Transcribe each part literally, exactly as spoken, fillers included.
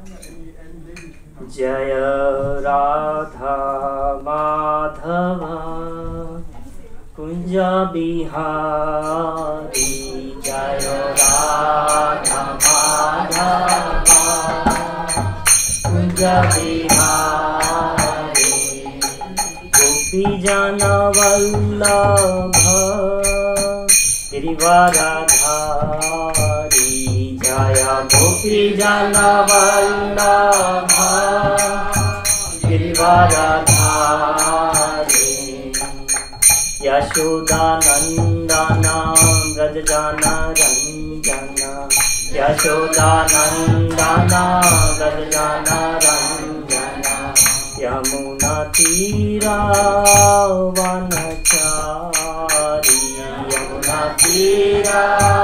जय राधा माधव कुंज बिहारी, जय राधा माधव कुंज बिहारी, गोपी जन वल्लभ गिरिवरधारी, जय गोपी जन वल्लभ गिरिवरधारी, यशोदानंदन व्रजजन रंजन, यशोदानंदन व्रजजन रंजन, यमुना तीरा वनचारी, यमुना तीरा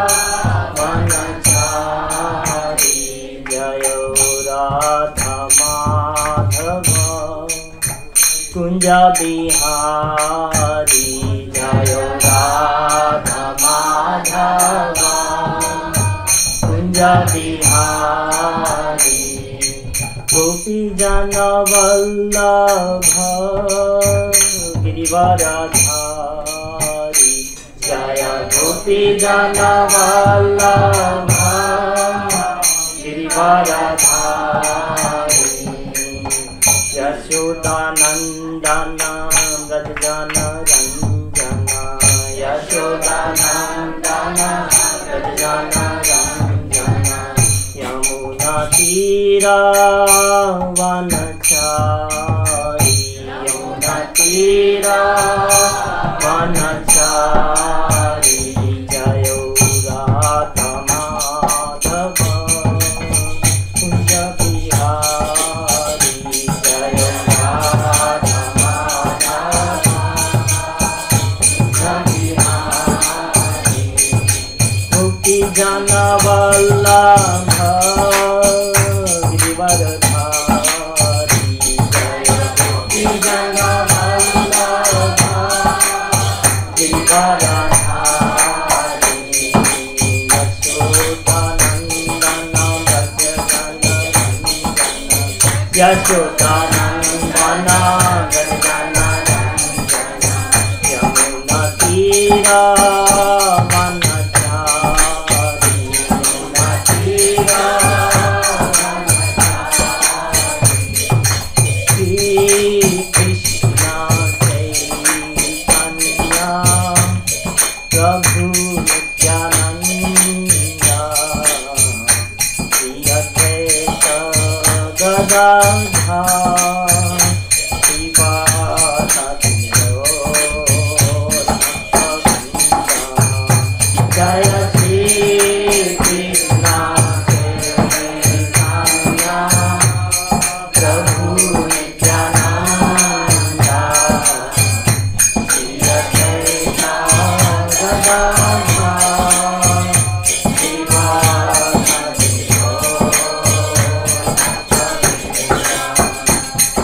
वनचारी, जय राधा माधव कुंज बिहारी, जय राधा माधव कुंज बिहारी, गोपी जन वल्लभ गिरिवरधारी, जय गोपी जन वल्लभ गिरिवरधारी, यशोदानंदन व्रजजन रंजन, यशोदानंदन व्रजजन रंजन, यमुना तीरा वनचारी, यमुना तीरा वनचारी, जय राधा माधव कुंज बिहारी, जय राधा माधव कुंज बिहारी, गोपी जन वल्लभ गिरिवरधारी, जय गोपी जन वल्लभ गिरिवरधारी, यशोदानंदन व्रजजन रंजन, यशोदानंदन व्रजजन रंजन, यमुना तीरा वनचारी, यमुना तीरा वनचारी, कृष्ण चैतन्य प्रभु नित्यानंद, श्री अद्वैत गदाधर श्रीवासादि गौर भक्तवृंद, जय श्री कृष्ण चैतन्य प्रभु नित्यानंद, श्री अद्वैत गदाधर श्रीवासादि गौर भक्तवृंद।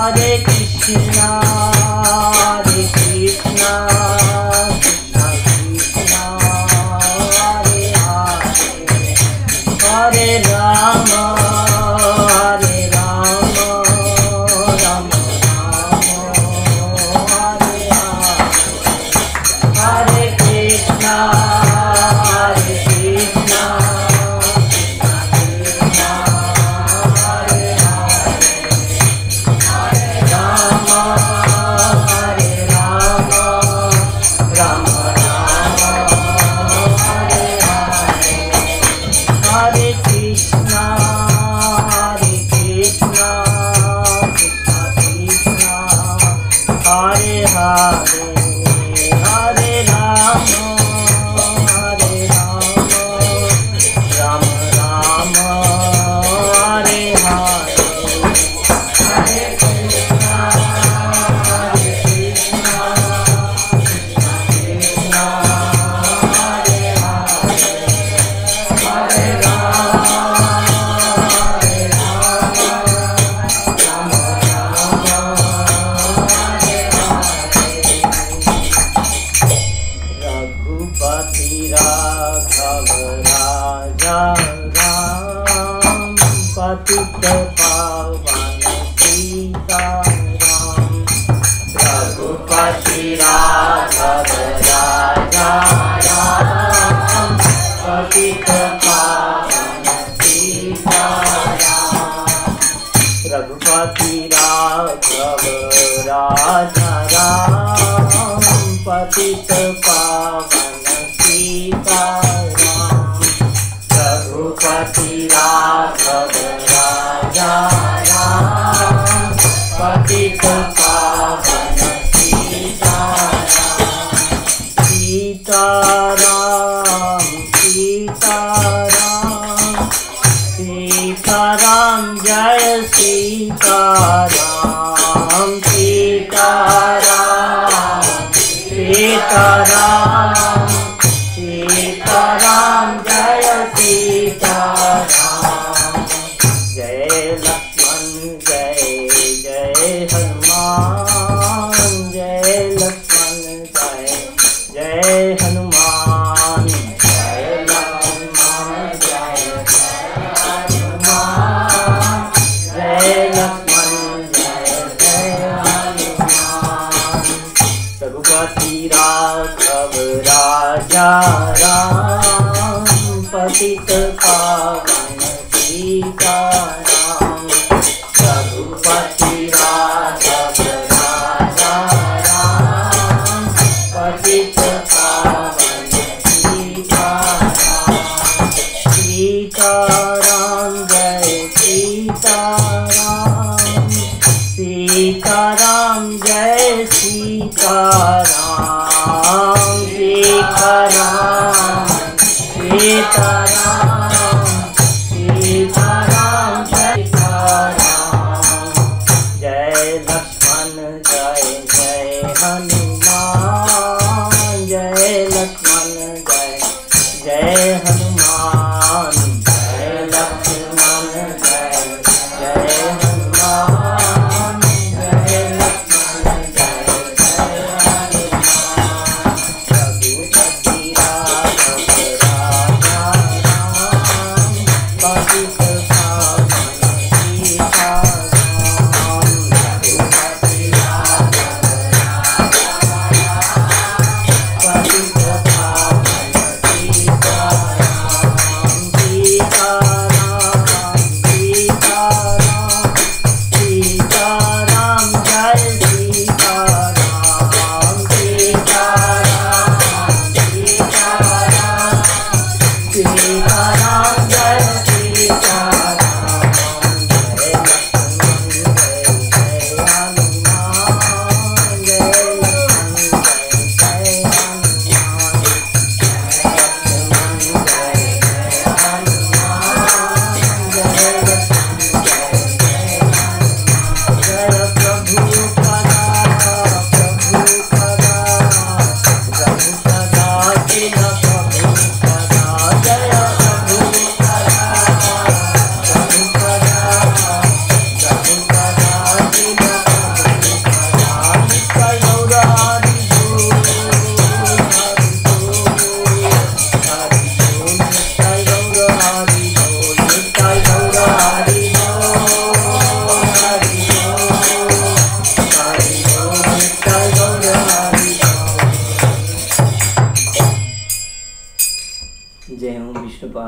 Hare Krishna, Hare Krishna, Krishna Krishna, Hare Hare, Hare Rama, Hare Rama, Rama Rama, Hare Hare, Hare Krishna, Hare Krishna, Raghupati Raghav राजा राम, पतित पावन सीताराम। रघुपति राघव राजा राम, पतित पावन सीताराम। सीताराम सीताराम सीताराम जय सीताराम। सीताराम सीताराम सीताराम जय सीताराम। जय लक्ष्मण जय जय हनुमान, जय लक्ष्मण जय जय हनुमान। जय लक्ष्मण जय जय हनुमान, जय लक्ष्मण जय जय हनुमान। रघुपति राघव राजा राम, पतित पावन सीताराम। रघुपति राघव राजा राम, पतित पावन सीताराम। सीताराम जय सीताराम, सीताराम जय सीताराम। सीताराम सीताराम सीताराम सीताराम। जय लक्ष्मण जय जय हनुमान, जय लक्ष्मण जय जय हनुमान। जय लक्ष्मण जय जय हनुमान, जय लक्ष्मण जय जय हनुमान। रघुपति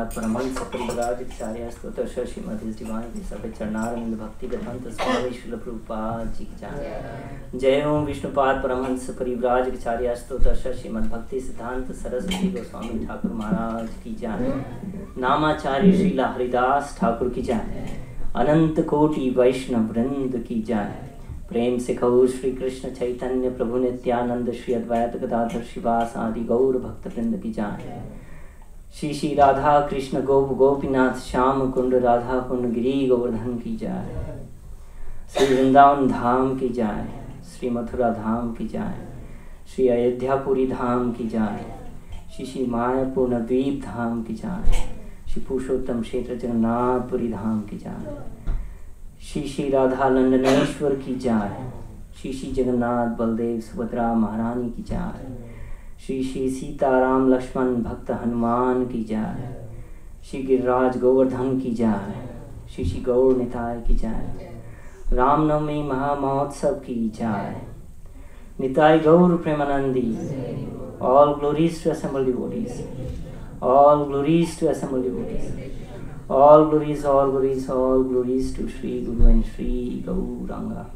विष्णुपाद परमहंस परिव्राजकाचार्य स्तोत्रश श्रीमद् डिवाइन सभे चरणारविंद भक्ति वेदांत स्वामी श्रील प्रभुपाद जी की जय। जय ओम विष्णुपाद परमहंस परिव्राजकाचार्य स्तोत्रश श्रीमद् भक्ति सिद्धांत सरस्वती गोस्वामी ठाकुर महाराज की जय। नामाचार्य श्रीला हरिदास ठाकुर की जय। अनंत कोटि वैष्णव वृंद की जय। प्रेम से कहो श्री कृष्ण चैतन्य प्रभु नित्यानंद श्री अद्वैत गदाधर शिवास आदि गौर भक्त वृंद की जय। श्री श्री राधा कृष्ण गोप गोपीनाथ श्याम कुंड राधा कुंड गिरी गोवर्धन की जय। श्री वृंदावन धाम की जय। श्री मथुरा धाम की जय। श्री अयोध्यापुरी धाम की जय। श्री श्री मायापुर नवद्वीप धाम की जय। श्री पुरुषोत्तम क्षेत्र जगन्नाथपुरी धाम की जय। श्री श्री राधा नंदनेश्वर की जय। श्री श्री जगन्नाथ बलदेव सुभद्रा महारानी की जय। श्री श्री सीताराम लक्ष्मण भक्त हनुमान की जय। श्री गिरिराज गोवर्धन की जय। श्री श्री गौर निताय की जय। रामनवमी महामहोत्सव की जय। निताय गौर प्रेमानंदी। All glories to assembled devotees. All glories to assembled devotees. All glories, all glories, all glories to Sri Guru and Sri Gauranga.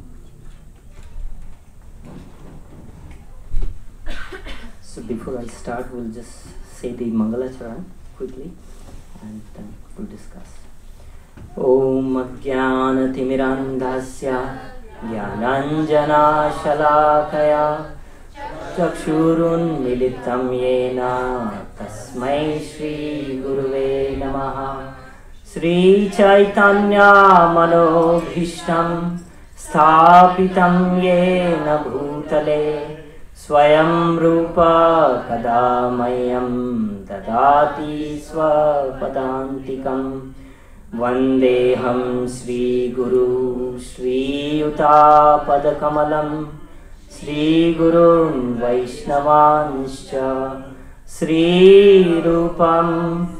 So before I start, we'll just say the Mangalacharan quickly and then we'll discuss. Om Ajnanatimmirandhasya Jnananjana Shalakaya Chakshurunmilitam Yena Tasmai Shri Guruve Namaha. Shri Chaitanya Manobhishtam Sthapitam Yena Bhutale Swayam Rupa Kadamayam Dadati Swapadantikam Vandeham Shri Guru Shri Utapadakamalam Shri Gurun Vaishnavanscha Shri Rupam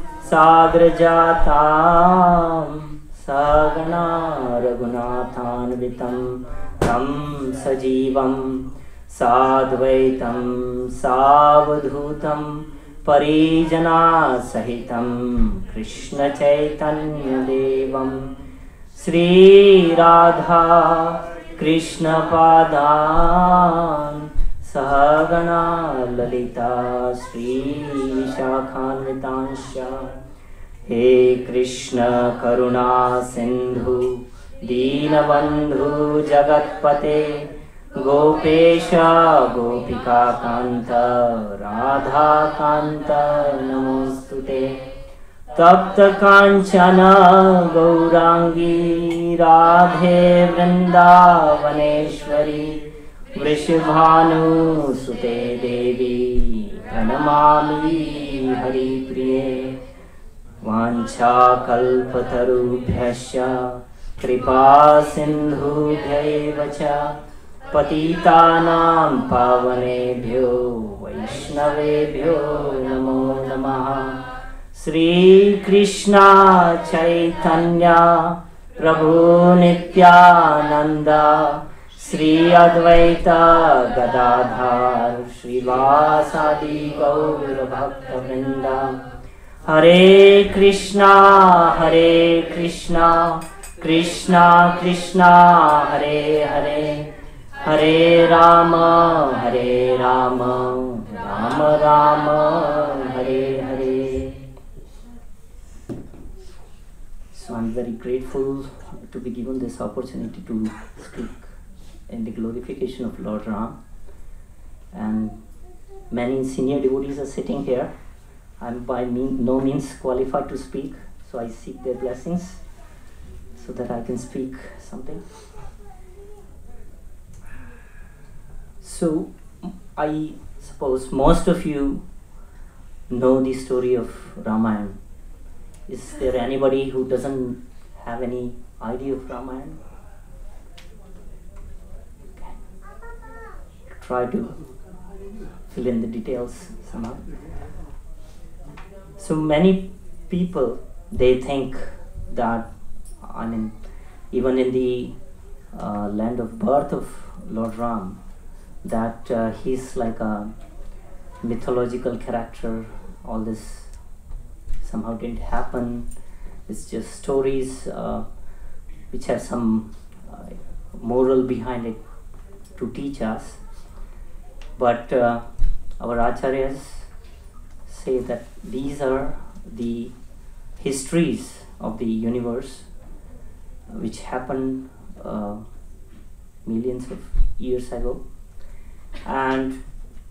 Sagrajatam Sagana Raghunathanvitam Tam Sajivam Sadvaitam Savadhutam Parijana Sahitam Krishna Chaitanya Devam Shri Radha Krishna Padan Sahagana Lalita Shri Vishakhanvitansha. He Krishna Karuna Sindhu Deenabandhu Jagatpate Gopesha Gopika Kanta Radha Kanta Namostute. Tapta Kanchana Gaurangi Radhe Vrindavaneshwari Vrishabhanu Sute Devi Pranamami Hari Priye. Vancha kalpatarubhyasya kripa sindhubhyaevacha patitanam pavanebhyo vaishnavebhyo namo namaha. Shri Krishna Chaitanya Prabhu Nityananda Shri Advaita Gadadhar Shrivasadi Gaur Bhakta Vrinda. Hare Krishna Hare Krishna Krishna Krishna Hare Hare Hare Rama Hare Rama Rama Rama Hare Hare. So I'm very grateful to be given this opportunity to speak in the glorification of Lord Ram, and many senior devotees are sitting here. I'm by mean, no means qualified to speak, so I seek their blessings so that I can speak something. So I suppose most of you know the story of Ramayana. Is there anybody who doesn't have any idea of Ramayana? Okay. Try to fill in the details somehow. So many people, they think that, I mean, even in the uh, land of birth of Lord Ram, that uh, he's like a mythological character, all this somehow didn't happen. It's just stories uh, which have some uh, moral behind it to teach us. But uh, our acharyas say that these are the histories of the universe which happened uh, millions of years ago. And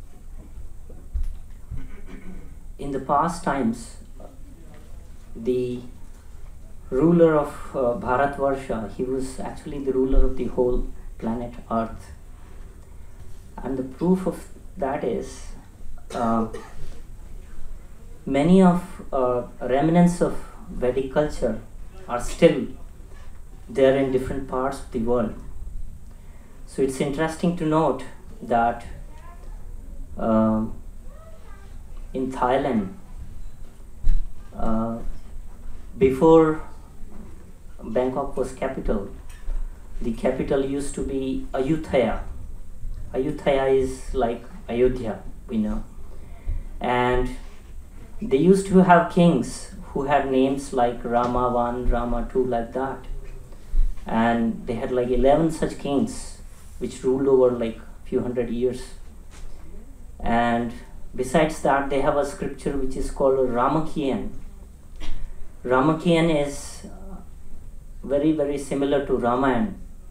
in the past times, the ruler of uh, Bharatvarsha, he was actually the ruler of the whole planet Earth. And the proof of that is uh, many of uh, remnants of Vedic culture are still there in different parts of the world. So it's interesting to note that uh, in Thailand, uh, before Bangkok was capital, the capital used to be Ayutthaya. Ayutthaya is like Ayodhya, we know. And they used to have kings who had names like Rama one, Rama two, like that. And they had like eleven such kings which ruled over like few hundred years. And besides that, they have a scripture which is called Ramakien. Ramakien is very, very similar to Ramayana.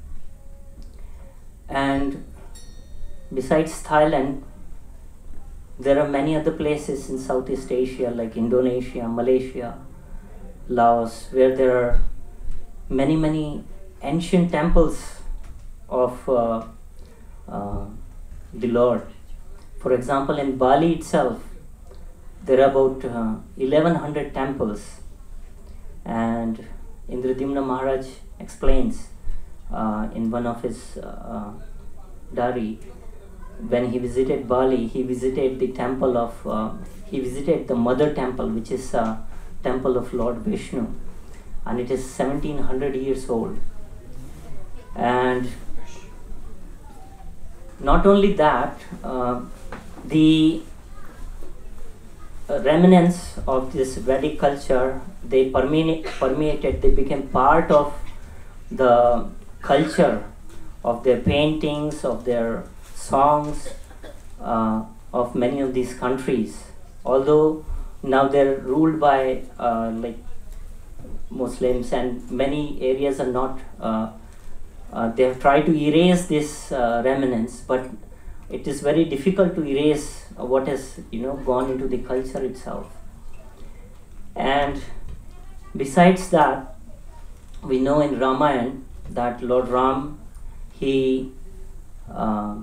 And besides Thailand, there are many other places in Southeast Asia like Indonesia, Malaysia, Laos, where there are many, many ancient temples of uh, uh, the Lord. For example, in Bali itself, there are about uh, eleven hundred temples. And Indradyumna Maharaj explains uh, in one of his uh, diary, when he visited Bali, he visited the temple of, uh, he visited the mother temple, which is a temple of Lord Vishnu, and it is seventeen hundred years old. And not only that, uh, the remnants of this Vedic culture, they permeate, permeated, they became part of the culture of their paintings, of their songs, uh, of many of these countries. Although now they're ruled by uh, like Muslims, and many areas are not, uh, uh, they have tried to erase this uh, remnants, but it is very difficult to erase what has, you know, gone into the culture itself. And besides that, we know in Ramayana that Lord Ram, he uh,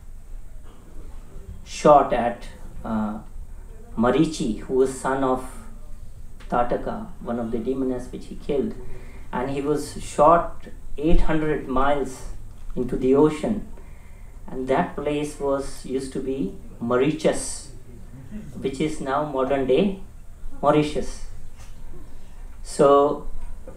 shot at uh, Marichi, who was son of Tataka, one of the demoness which he killed, and he was shot eight hundred miles into the ocean. And that place was used to be Mauritius, which is now modern day Mauritius. So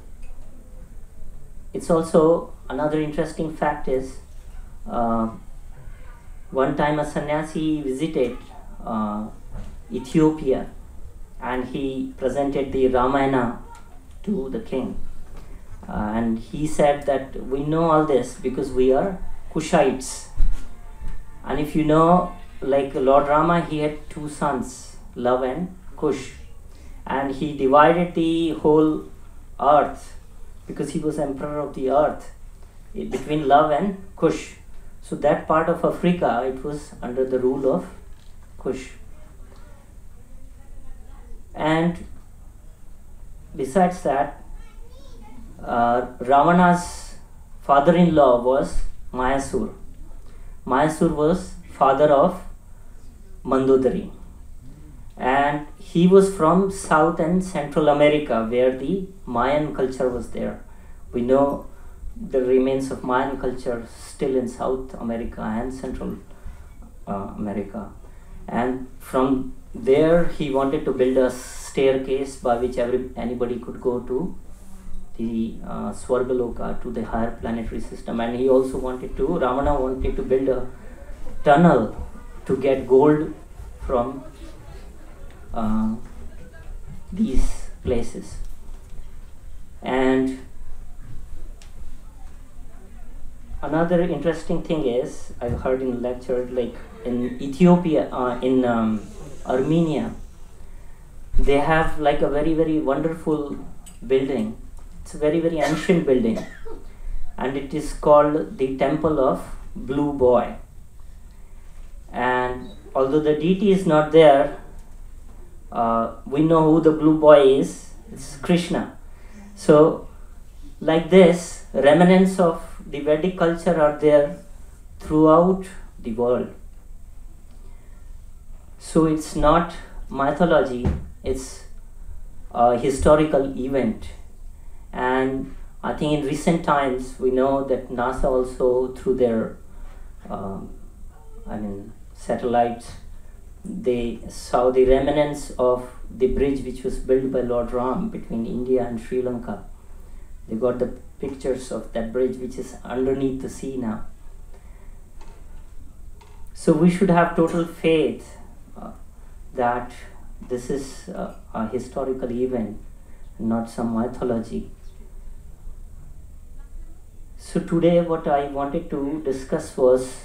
it's also another interesting fact is uh, one time a sannyasi visited uh, Ethiopia, and he presented the Ramayana to the king, uh, and he said that we know all this because we are Kushites. And if you know, like Lord Rama, he had two sons, Love and Kush, and he divided the whole earth because he was emperor of the earth between Love and Kush. So that part of Africa, it was under the rule of Kush. And besides that, uh, Ravana's father-in-law was Mayasur. Mayasur was father of Mandodari, and he was from South and Central America, where the Mayan culture was there. We know the remains of Mayan culture still in South America and Central uh, America. And from there he wanted to build a staircase by which every anybody could go to the uh, Swargaloka, to the higher planetary system. And he also wanted to, Ravana wanted to build a tunnel to get gold from uh, these places. And another interesting thing is, I've heard in lecture, like in Ethiopia, uh, in um, Armenia, they have like a very, very wonderful building. It's a very, very ancient building. And it is called the Temple of Blue Boy. And although the deity is not there, uh, we know who the blue boy is. It's Krishna. So, like this, remnants of the Vedic culture are there throughout the world. So it's not mythology, it's a historical event. And I think in recent times we know that NASA also, through their um, I mean satellites, they saw the remnants of the bridge which was built by Lord Ram between India and Sri Lanka. They got the pictures of that bridge which is underneath the sea now. So we should have total faith uh, that this is uh, a historical event, not some mythology. So today what I wanted to discuss was,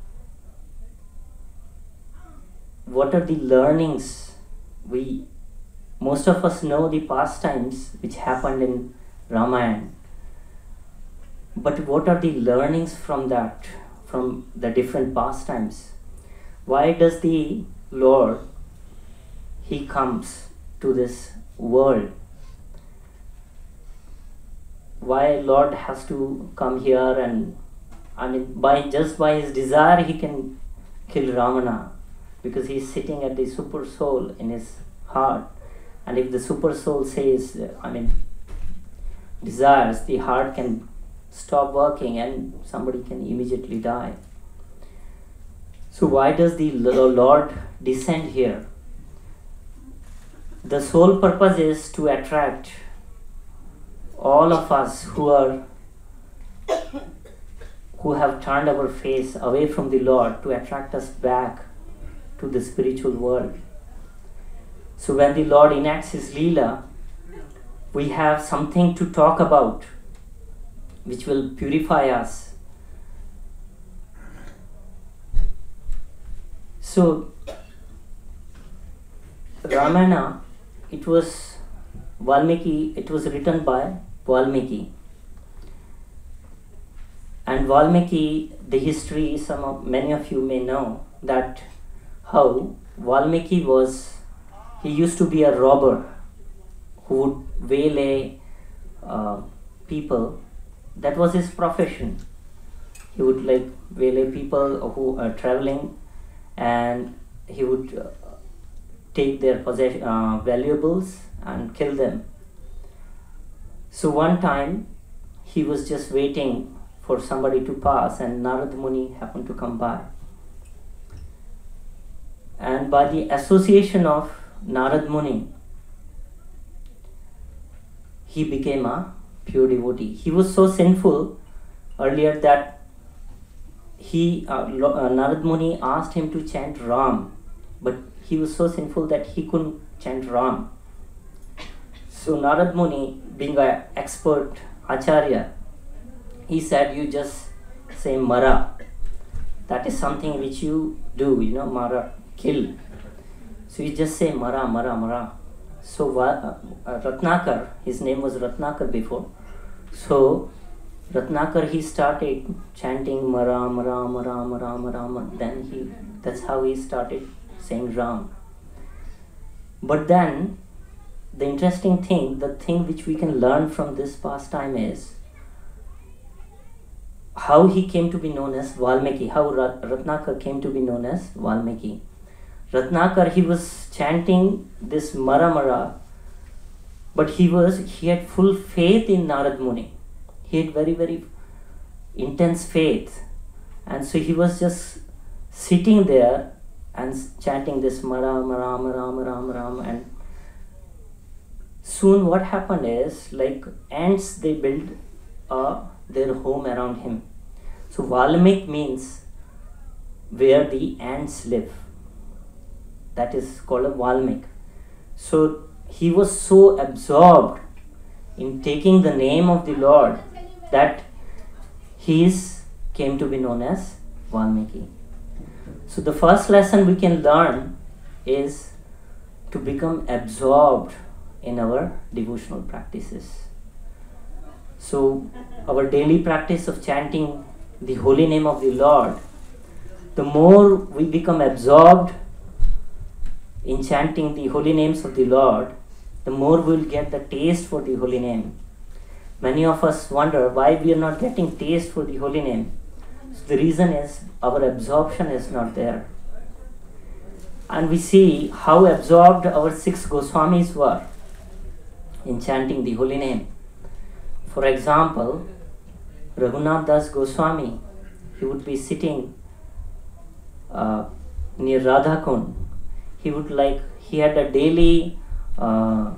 what are the learnings? We, most of us know the pastimes which happened in Ramayana, but what are the learnings from that, from the different pastimes? Why does the Lord, he comes to this world? Why Lord has to come here? And I mean, by just by his desire he can kill Ravana, because he is sitting at the super soul in his heart. And if the super soul says, I mean, desires, the heart can stop working and somebody can immediately die. So why does the Lord descend here? The sole purpose is to attract all of us who are who have turned our face away from the Lord, to attract us back to the spiritual world. So when the Lord enacts his Leela, we have something to talk about which will purify us. So Ramayana, it was Valmiki, it was written by Valmiki. And Valmiki, the history, some of, many of you may know that how Valmiki was, he used to be a robber who would waylay uh, people. That was his profession. He would like waylay people who are traveling, and he would uh, take their possession, uh, valuables and kill them. So one time he was just waiting for somebody to pass, and Narad Muni happened to come by. And by the association of Narad Muni, he became a pure devotee. He was so sinful earlier that he uh, uh, Narad Muni asked him to chant Ram, but he was so sinful that he couldn't chant Ram. So Narad Muni, being an expert acharya, he said, you just say Mara. That is something which you do, you know, Mara, kill. So you just say Mara, Mara, Mara. So uh, uh, Ratnakar, his name was Ratnakar before. So Ratnakar, he started chanting Mara, Mara, Mara, Mara, Mara. Then he, that's how he started saying Ram. But then, the interesting thing, the thing which we can learn from this pastime is how he came to be known as Valmiki, how Rat Ratnakar came to be known as Valmiki. Ratnakar, he was chanting this Mara Mara, but he was, he had full faith in Narad Muni. He had very, very intense faith. And so he was just sitting there and chanting this Mara, Mara, Mara, Mara, Mara. And soon what happened is, like ants, they built uh, their home around him. So Valmik means where the ants live. That is called a Valmik. So he was so absorbed in taking the name of the Lord that he is, came to be known as Valmiki. So the first lesson we can learn is to become absorbed in our devotional practices. So our daily practice of chanting the holy name of the Lord, the more we become absorbed in chanting the holy names of the Lord, the more we'll get the taste for the holy name. Many of us wonder why we are not getting taste for the holy name. So the reason is our absorption is not there. And we see how absorbed our six Goswamis were in chanting the holy name. For example, Raghunath Das Goswami, he would be sitting uh, near Radha Kund. He would like, he had a daily, uh,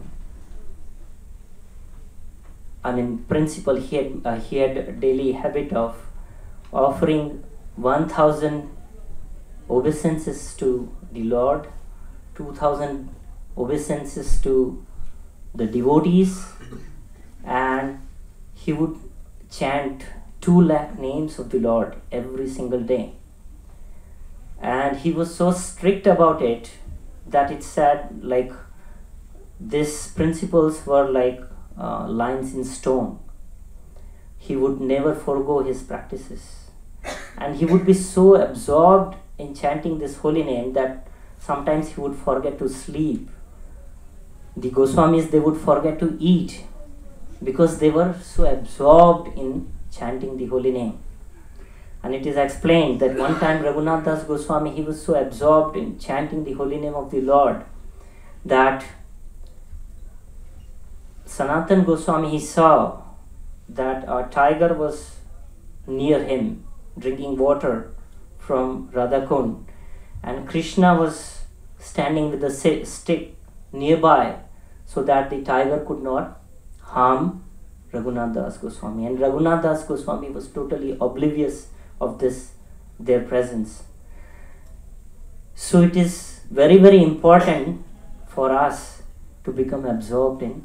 I mean, principle, he had, uh, he had a daily habit of offering one thousand obeisances to the Lord, two thousand obeisances to the devotees, and he would chant two lakh names of the Lord every single day. And he was so strict about it that it said like these principles were like uh, lines in stone. He would never forego his practices. And he would be so absorbed in chanting this holy name that sometimes he would forget to sleep. The Goswamis, they would forget to eat because they were so absorbed in chanting the holy name. And it is explained that one time Raghunath Das Goswami, he was so absorbed in chanting the holy name of the Lord that Sanatan Goswami, he saw that a tiger was near him drinking water from Radha Kund, and Krishna was standing with a stick nearby so that the tiger could not harm Raghunath Das Goswami. And Raghunath Das Goswami was totally oblivious of this, their presence. So it is very, very important for us to become absorbed in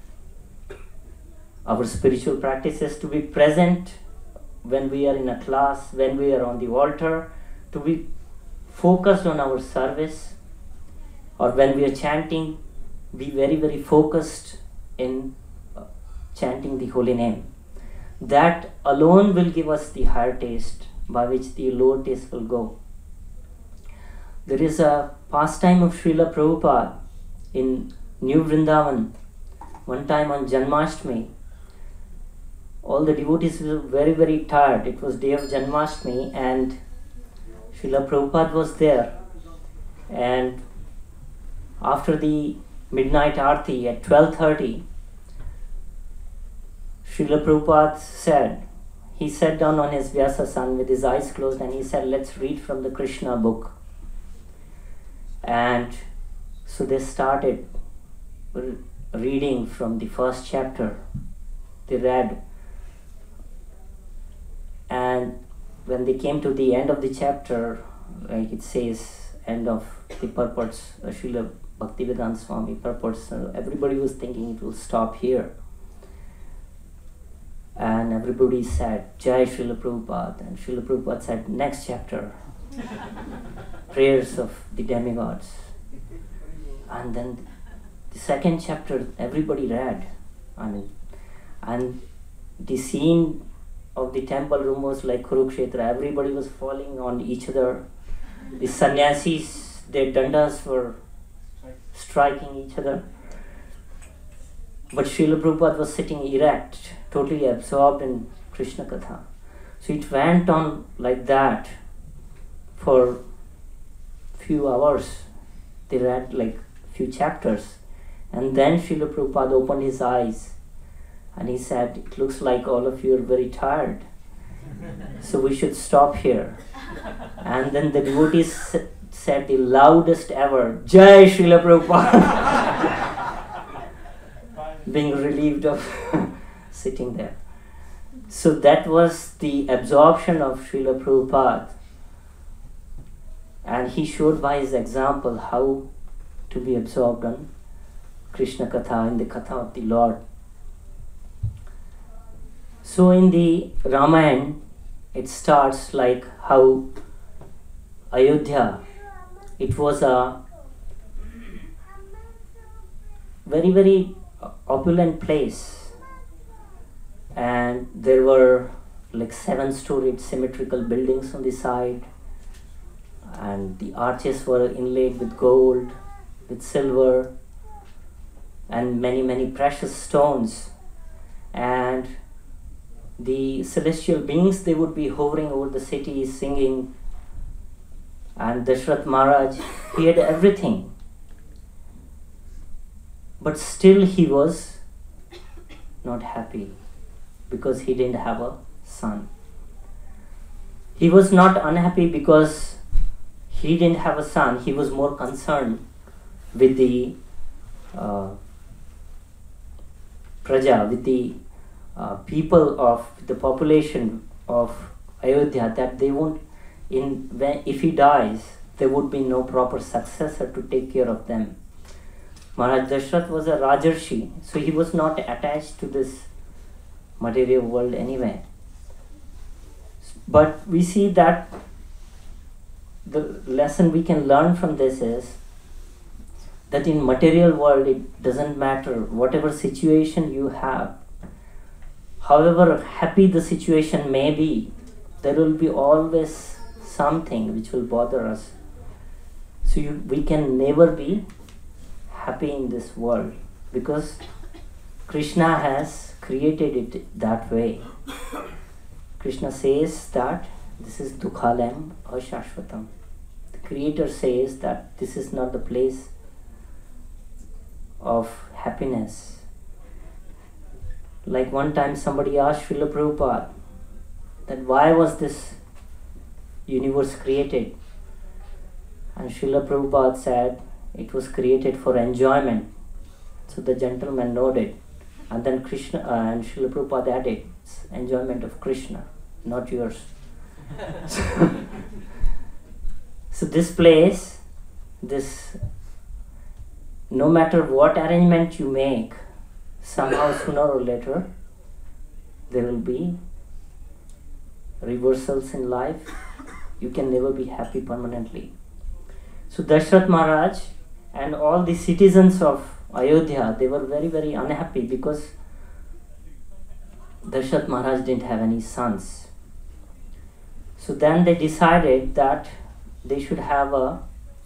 our spiritual practices, to be present when we are in a class, when we are on the altar, to be focused on our service, or when we are chanting, be very, very focused in uh, chanting the holy name. That alone will give us the higher taste by which the lower taste will go. There is a pastime of Srila Prabhupada in New Vrindavan. One time on Janmashtami, all the devotees were very, very tired. It was day of Janmashtami and Srila Prabhupada was there. And after the midnight arti at twelve thirty, Srila Prabhupada said, he sat down on his Vyasasan with his eyes closed and he said, let's read from the Krishna book. And so they started reading from the first chapter. They read, and when they came to the end of the chapter, like it says, end of the purports, uh, Srila Bhaktivedanta Swami purports, uh, everybody was thinking it will stop here. And everybody said, Jai Srila Prabhupada. And Srila Prabhupada said, next chapter, prayers of the demigods. And then the second chapter, everybody read. I mean, and the scene of the temple room was like Kurukshetra. Everybody was falling on each other. The sannyasis, their dandas were striking each other. But Srila Prabhupada was sitting erect, totally absorbed in Krishna Katha. So it went on like that for few hours. They read like few chapters. And then Srila Prabhupada opened his eyes and he said, it looks like all of you are very tired. So we should stop here. And then the devotees said the loudest ever, Jai Srila Prabhupada. Being relieved of sitting there. So that was the absorption of Srila Prabhupada. And he showed by his example how to be absorbed on Krishna Katha, in the Katha of the Lord. So in the Ramayana, it starts like how Ayodhya, it was a very, very opulent place, and there were like seven-storied symmetrical buildings on the side, and the arches were inlaid with gold, with silver, and many, many precious stones. And the celestial beings, they would be hovering over the city singing, and Dashrath Maharaj, he had everything. But still he was not happy because he didn't have a son. He was not unhappy because he didn't have a son. He was more concerned with the uh, praja, with the uh, people of the population of Ayodhya, that they won't, in when, if he dies, there would be no proper successor to take care of them. Maharaj Dashrath was a Rajarshi, so he was not attached to this material world anyway. But we see that the lesson we can learn from this is that in material world, it doesn't matter whatever situation you have, however happy the situation may be, there will be always something which will bother us. So you, we can never be happy in this world because Krishna has created it that way. Krishna says that this is dukhalayam ashashvatam. The Creator says that this is not the place of happiness. Like one time somebody asked Srila Prabhupada that why was this universe created? And Srila Prabhupada said it was created for enjoyment. So the gentleman nodded. And then Krishna uh, and Srila Prabhupada added, it's enjoyment of Krishna, not yours. So this place, this, no matter what arrangement you make, somehow sooner or later there will be reversals in life. You can never be happy permanently. So Dashrath Maharaj and all the citizens of Ayodhya, they were very, very unhappy because Dashrath Maharaj didn't have any sons. So then they decided that they should have a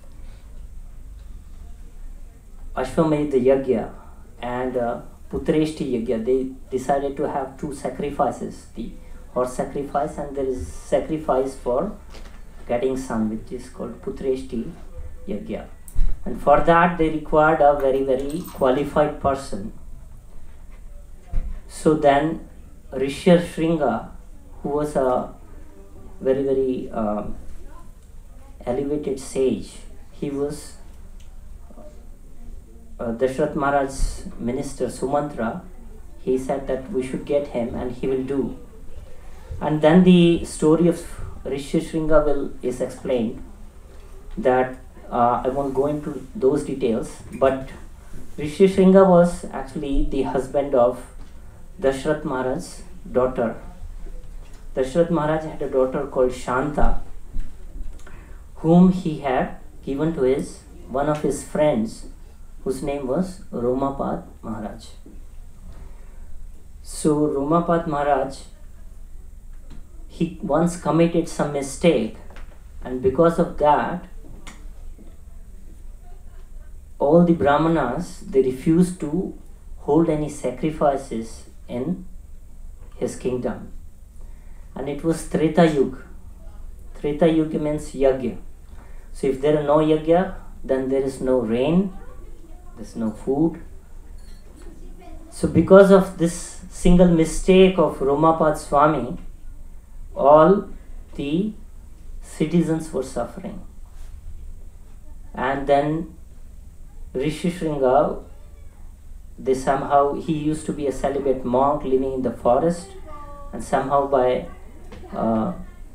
Ashwamedha Yajna and a Putreshti Yajna. They decided to have two sacrifices, the horse sacrifice, and there is sacrifice for getting son, which is called Putreshti Yajna. And for that they required a very, very qualified person. So then Rishya Shringa, who was a very, very um, elevated sage, he was uh, Dashrath Maharaj's minister Sumantra. He said that we should get him and he will do. And then the story of Rishya Shringa will, is explained that uh, I won't go into those details, but Rishya Shringa was actually the husband of Dashrath Maharaj's daughter. Dashrath Maharaj had a daughter called Shanta, whom he had given to his one of his friends, whose name was Romapad Maharaj. So Romapad Maharaj, he once committed some mistake, and because of that, all the Brahmanas, they refused to hold any sacrifices in his kingdom. And it was Treta Yuga. Treta Yuga means yajna. So if there are no yajna, then there is no rain, there is no food. So because of this single mistake of Romapad Swami, all the citizens were suffering. And then Rishi Shringa, they somehow, he used to be a celibate monk living in the forest, and somehow by uh,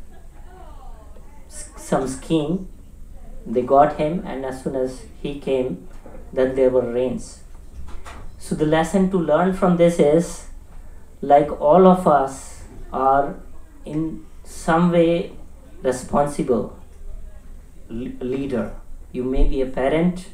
some scheme, they got him, and as soon as he came, then there were rains. So the lesson to learn from this is, like all of us are in some way responsible le- leader. You may be a parent,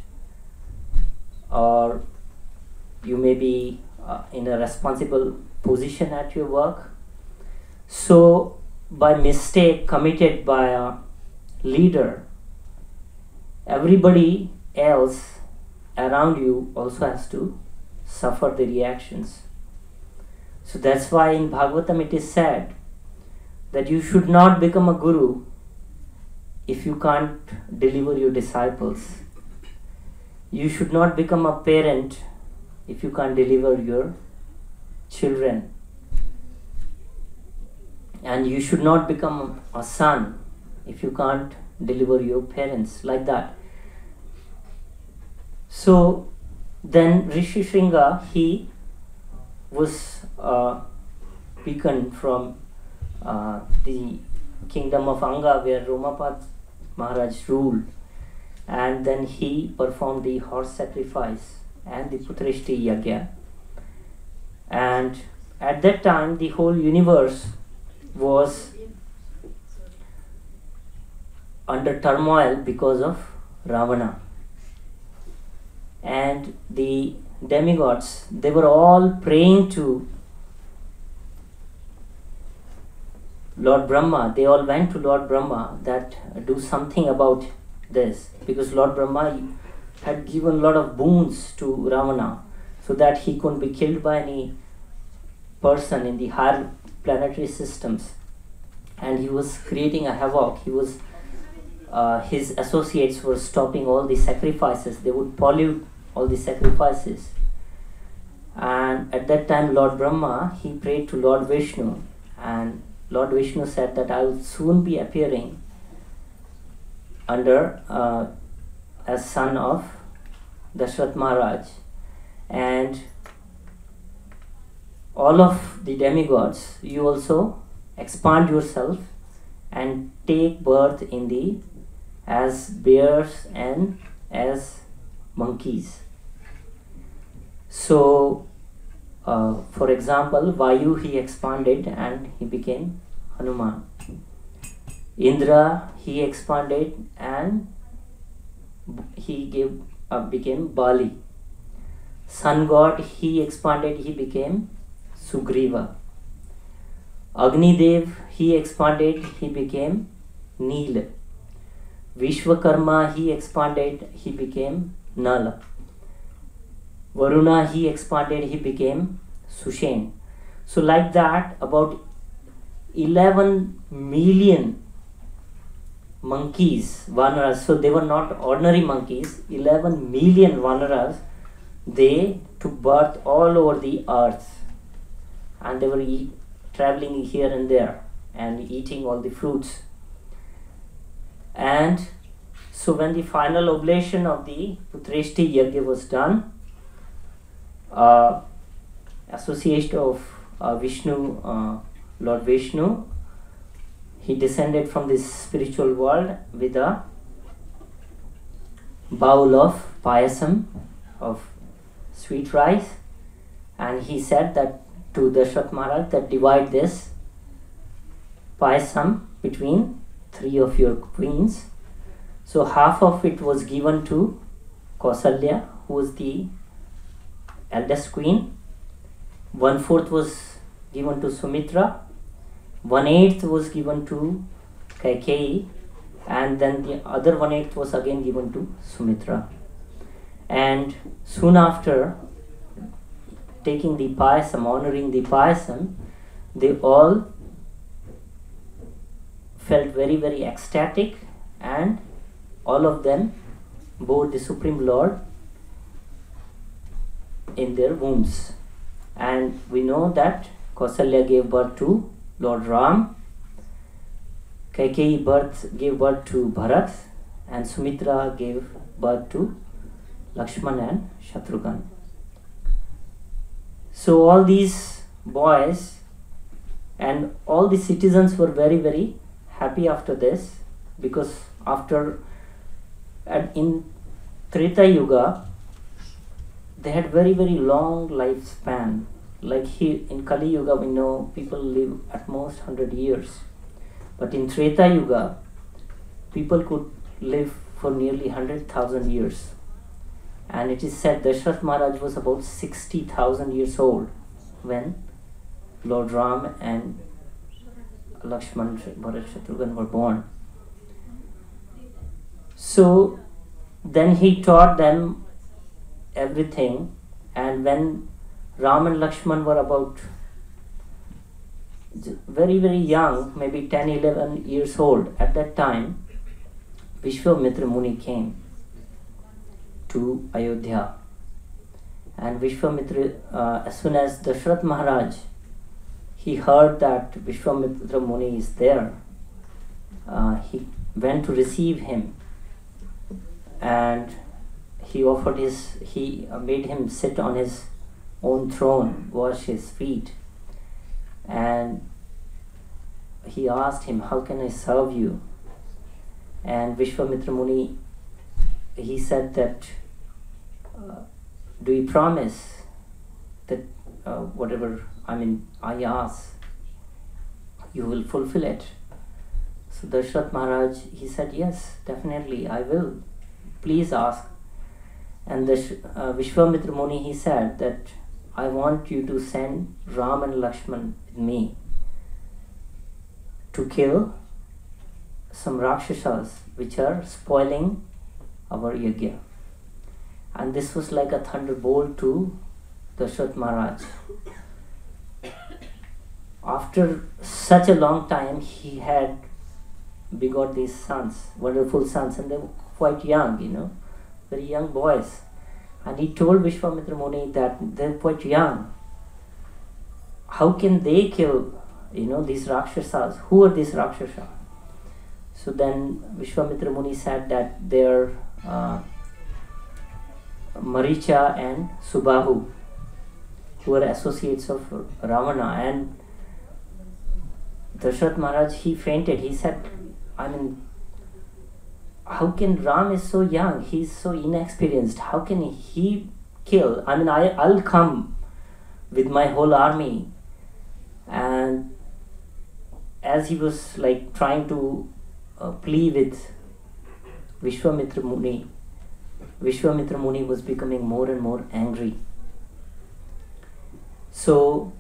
or you may be uh, in a responsible position at your work. So by mistake committed by a leader, everybody else around you also has to suffer the reactions. So that's why in Bhagavatam it is said that you should not become a guru if you can't deliver your disciples. You should not become a parent if you can't deliver your children. And you should not become a son if you can't deliver your parents, like that. So then Rishi Shringa, he was uh, beacon from uh, the kingdom of Anga, where Romapad Maharaj ruled, and then he performed the horse sacrifice and the Putrishti Yagya. And at that time the whole universe was under turmoil because of Ravana. And the demigods, they were all praying to Lord Brahma. They all went to Lord Brahma that uh, do something about this, because Lord Brahma had given a lot of boons to Ravana so that he couldn't be killed by any person in the higher planetary systems. And he was creating a havoc. He was uh, his associates were stopping all the sacrifices. They would pollute all the sacrifices. And at that time Lord Brahma, he prayed to Lord Vishnu, and Lord Vishnu said that I will soon be appearing under uh, as son of Dashrath Maharaj, and all of the demigods, you also expand yourself and take birth in the as bears and as monkeys. So uh, for example, Vayu, he expanded and he became Hanuman. Indra, he expanded and he gave uh, became Bali. Sun god, he expanded, he became Sugriva. Agni Dev, he expanded, he became Nila. Vishwakarma, he expanded, he became Nala. Varuna, he expanded, he became Sushen. So like that, about eleven million monkeys, Vanaras, so they were not ordinary monkeys, eleven million Vanaras, they took birth all over the earth, and they were eat, traveling here and there and eating all the fruits. And so when the final oblation of the Putrishti Yagya was done, uh, association of uh, Vishnu, uh, Lord Vishnu, he descended from this spiritual world with a bowl of payasam, of sweet rice, and he said that to Dashrath Maharaj that divide this payasam between three of your queens. So half of it was given to Kausalya, who was the eldest queen. One fourth was given to Sumitra. One eighth was given to Kaikeyi, and then the other one eighth was again given to Sumitra. And soon after taking the payasam, honoring the payasam, they all felt very very ecstatic, and all of them bore the Supreme Lord in their wombs. And we know that Kausalya gave birth to Lord Ram, Kaikeyi birth gave birth to Bharat, and Sumitra gave birth to Lakshman and Shatrughan. So all these boys and all the citizens were very very happy after this, because after and in Treta Yuga they had very very long lifespan. Like here in Kali Yuga, we know people live at most one hundred years, but in Treta Yuga, people could live for nearly one hundred thousand years. And it is said Dashrath Maharaj was about sixty thousand years old when Lord Ram and Lakshman, Bharat, Shatrughan were born. So then he taught them everything, and when Ram and Lakshman were about very very young, maybe ten eleven years old, at that time Vishwamitra Muni came to Ayodhya. And Vishwamitra, uh, as soon as Dashrath Maharaj, he heard that Vishwamitra Muni is there, uh, he went to receive him, and he offered his, he made him sit on his own throne, wash his feet, and he asked him, how can I serve you? And Vishwamitra Muni, he said that, uh, do you promise that uh, whatever I mean I ask, you will fulfill it? So Dashrath Maharaj, he said, yes, definitely I will. Please ask. And the uh, Vishwamitra Muni, he said that I want you to send Ram and Lakshman with me to kill some Rakshasas which are spoiling our yajna. And this was like a thunderbolt to Dashrath Maharaj. After such a long time, he had begot these sons, wonderful sons, and they were quite young, you know, very young boys. And he told Vishwamitra Muni that they're quite young. How can they kill, you know, these Rakshasas? Who are these Rakshasas? So then Vishwamitra Muni said that they're uh, Maricha and Subahu, who are associates of Ravana. And Dashrath Maharaj, he fainted. He said, I mean, how can Ram is so young? He's so inexperienced. How can he kill? I mean, I, I'll come with my whole army. And as he was like trying to uh, plea with Vishwamitra Muni, Vishwamitra Muni was becoming more and more angry. So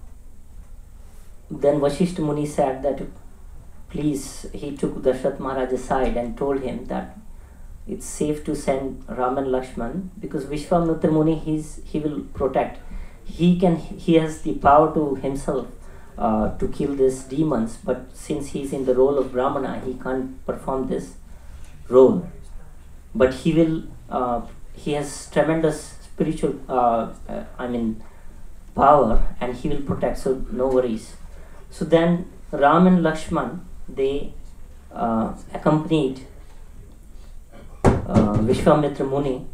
then Vashishta Muni said that, please, he took Dashrath Maharaj aside and told him that it's safe to send Ram and Lakshman, because Vishwamitra Muni, he's, he will protect. He can, he has the power to himself uh, to kill these demons, but since he's in the role of Brahmana, he can't perform this role. But he will, uh, he has tremendous spiritual, uh, uh, I mean, power, and he will protect, so no worries. So then Ram and Lakshman, they uh, accompanied uh, Vishwamitra Muni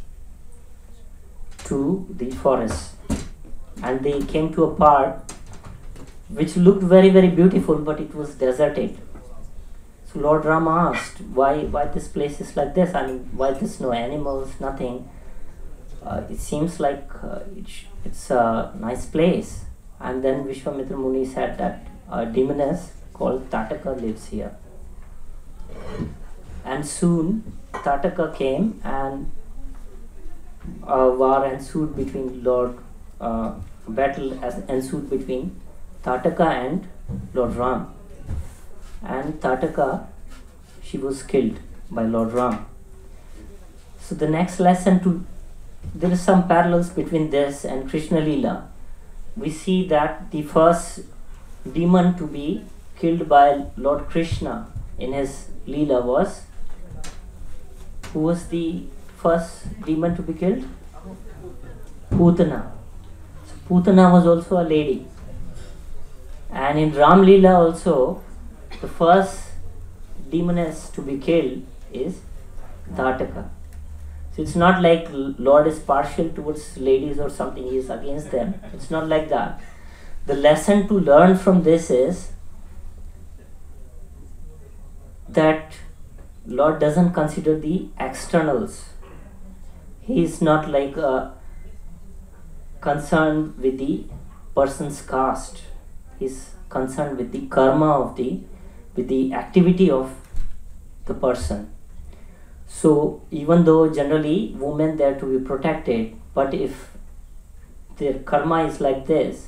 to the forest, and they came to a part which looked very very beautiful, but it was deserted. So Lord Rama asked, why why this place is like this? I mean, why there's no animals, nothing? Uh, it seems like uh, it it's a nice place. And then Vishwamitra Muni said that a demoness called Tataka lives here. And soon Tataka came, and a war ensued between Lord, uh, battle as ensued between Tataka and Lord Ram. And Tataka, she was killed by Lord Ram. So the next lesson, to there is some parallels between this and Krishna Leela. We see that the first demon to be killed by Lord Krishna in his Leela was, who was the first demon to be killed? Putana. So Putana was also a lady. And in Ram Leela also, the first demoness to be killed is Tataka. So it's not like Lord is partial towards ladies or something, he is against them. It's not like that. The lesson to learn from this is that Lord doesn't consider the externals. He is not like a, concerned with the person's caste. He's concerned with the karma of the, with the activity of the person. So even though generally women they are to be protected, but if their karma is like this,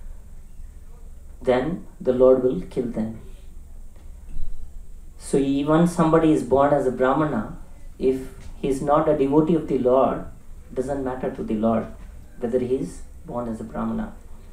then the Lord will kill them. So even somebody is born as a Brahmana, if he is not a devotee of the Lord, it doesn't matter to the Lord whether he is born as a Brahmana.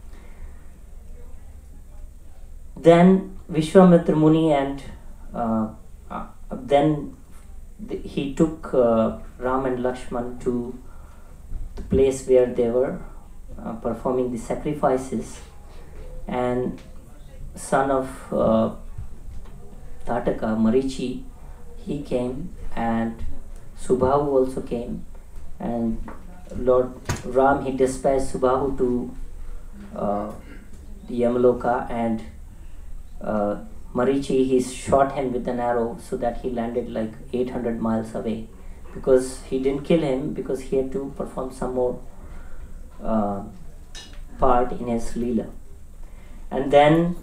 Then Vishwamitra Muni and uh, uh, then th he took uh, Ram and Lakshman to the place where they were uh, performing the sacrifices, and son of uh, Tataka, Marichi, he came, and Subhahu also came, and Lord Ram, he dispatched Subhahu to uh, the Yamaloka, and uh, Marichi, he shot him with an arrow so that he landed like eight hundred miles away, because he didn't kill him because he had to perform some more uh, part in his Leela. And then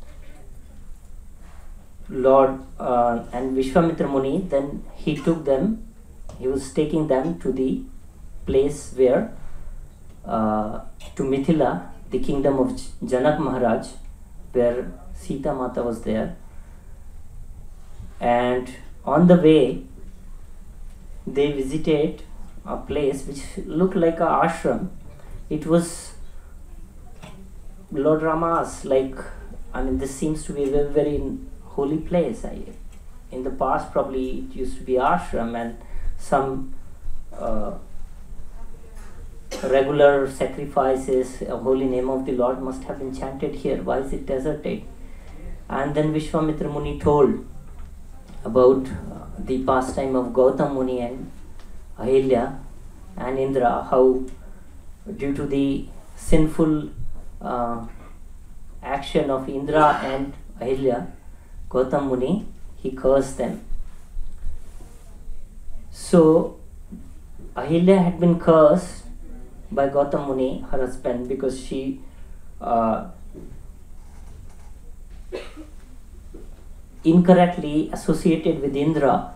Lord uh, and Vishwamitra Muni, then he took them, he was taking them to the place where, uh, to Mithila, the kingdom of Janak Maharaj, where Sita Mata was there. And on the way, they visited a place which looked like a ashram. It was Lord Rama's, like, I mean, this seems to be a very, very holy place. I, in the past, probably it used to be ashram, and some uh, regular sacrifices, a holy name of the Lord must have been chanted here. Why is it deserted? And then Vishwamitra Muni told about uh, the pastime of Gautam Muni and Ahilya and Indra, how due to the sinful uh, action of Indra and Ahilya, Gautam Muni, he cursed them. So Ahilya had been cursed by Gautam Muni, her husband, because she uh, incorrectly associated with Indra,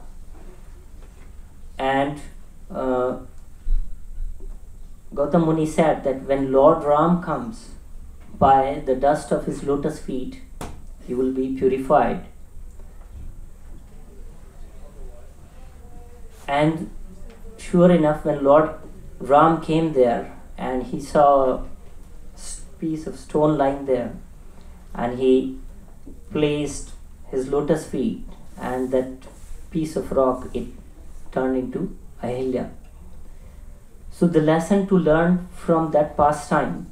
and uh, Gautam Muni said that when Lord Ram comes, by the dust of his lotus feet, he will be purified. And sure enough, when Lord Ram came there and he saw a piece of stone lying there, and he placed his lotus feet, and that piece of rock, it turned into Ahilya. So the lesson to learn from that pastime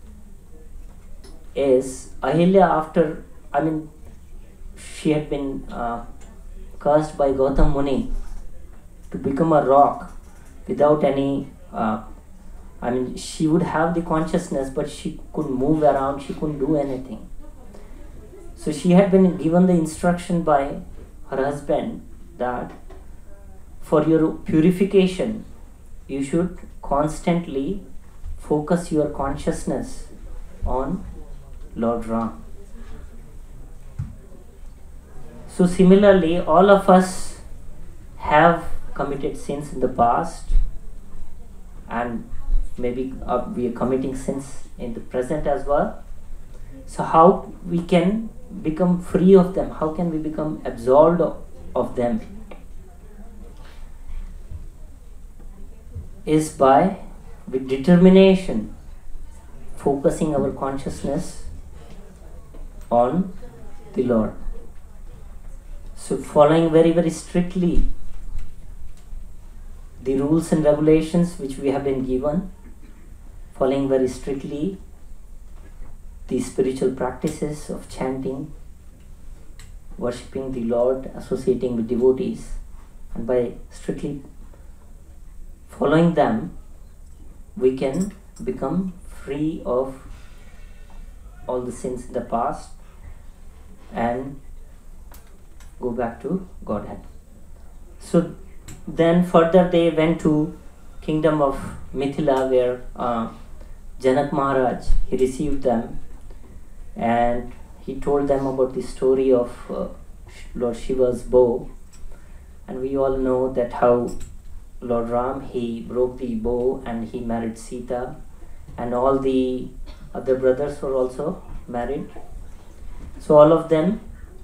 is Ahilya, after, I mean, she had been uh, cursed by Gautam Muni to become a rock without any, uh, I mean, she would have the consciousness, but she couldn't move around, she couldn't do anything. So she had been given the instruction by her husband that for your purification, you should constantly focus your consciousness on Lord Ram. So similarly, all of us have committed sins in the past, and maybe uh, we are committing sins in the present as well. So how we can become free of them? How can we become absolved of, of them? Is by, with determination, focusing our consciousness on the Lord. So following very, very strictly the rules and regulations which we have been given, following very strictly the spiritual practices of chanting, worshipping the Lord, associating with devotees, and by strictly following them, we can become free of all the sins in the past and go back to Godhead. So then further they went to kingdom of Mithila, where uh, Janak Maharaj, he received them and he told them about the story of uh, Lord Shiva's bow. And we all know that how Lord Ram, he broke the bow and he married Sita, and all the other brothers were also married. So all of them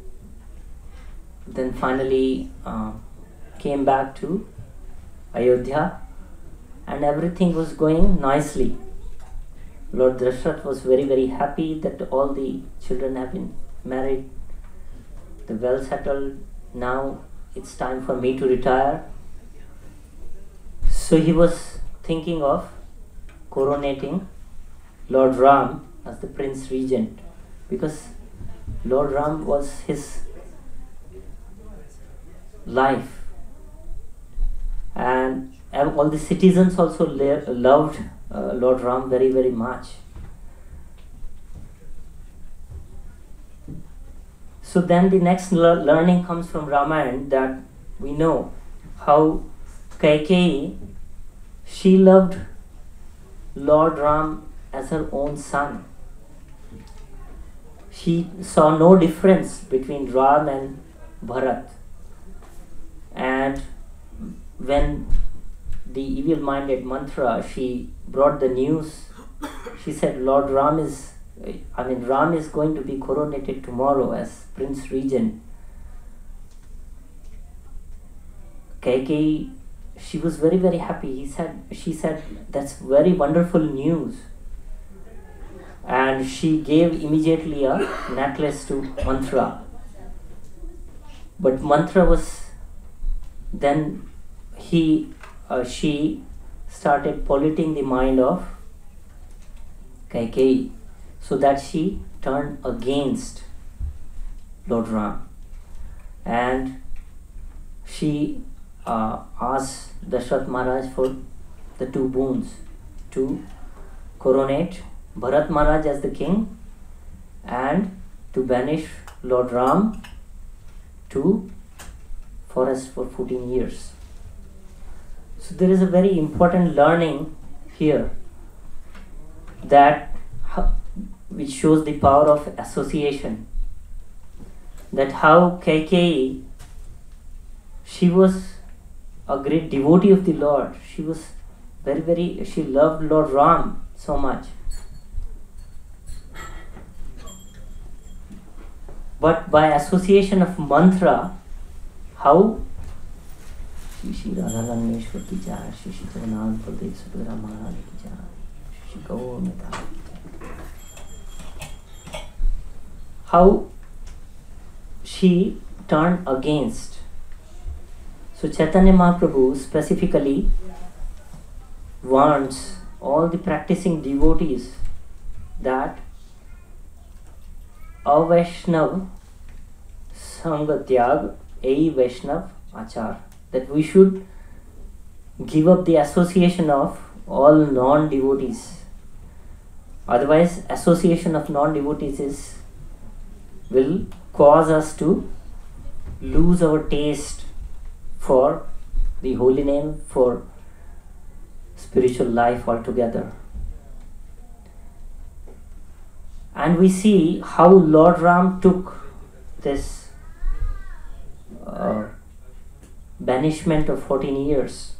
then finally uh, came back to Ayodhya, and everything was going nicely. Lord Dashrath was very very happy that all the children have been married, they're well settled. Now it's time for me to retire. So he was thinking of coronating Lord Ram as the Prince Regent, because Lord Ram was his life, and all the citizens also le- loved uh, Lord Ram very very much. So then the next le- learning comes from Ramayana, that we know how Kaikeyi, she loved Lord Ram as her own son. She saw no difference between Ram and Bharat. And when the evil-minded Manthara, she brought the news, she said Lord Ram is, I mean Ram is going to be coronated tomorrow as Prince Regent. Kaikeyi, she was very very happy. He said, she said, that's very wonderful news. And she gave immediately a necklace to Manthara. But Manthara was, then he, uh, she started polluting the mind of Kaikeyi, so that she turned against Lord Ram. And she uh, asked Dashrath Maharaj for the two boons, to coronate Bharat Maharaj as the king and to banish Lord Ram to forest for fourteen years. So there is a very important learning here, that which shows the power of association, that how Kaikeyi, she was a great devotee of the Lord. She was very very, she loved Lord Ram so much. But by association of Manthara, how Shri Shri Radha Langneshwar ki jai, Shri Shri Jagannath Baldev Subhadra Maharani ki jai, Shri Shri Gaur Mata ki jai. How she turned against. So Chaitanya Mahaprabhu specifically warns all the practicing devotees that Avaishnav Sangatyag Ei Vaishnav Achar, that we should give up the association of all non-devotees. Otherwise, association of non-devotees is, will cause us to lose our taste for the holy name, for spiritual life altogether. And we see how Lord Ram took this uh, banishment of fourteen years.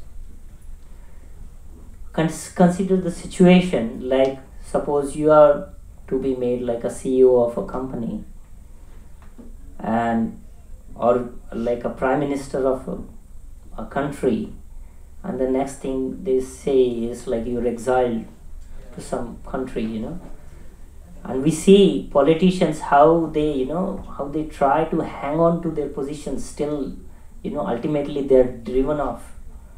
Cons- consider the situation, like suppose you are to be made like a C E O of a company, and or like a prime minister of a, a country, and the next thing they say is like you're exiled to some country, you know. And we see politicians how they, you know, how they try to hang on to their positions, still, you know, ultimately they're driven off.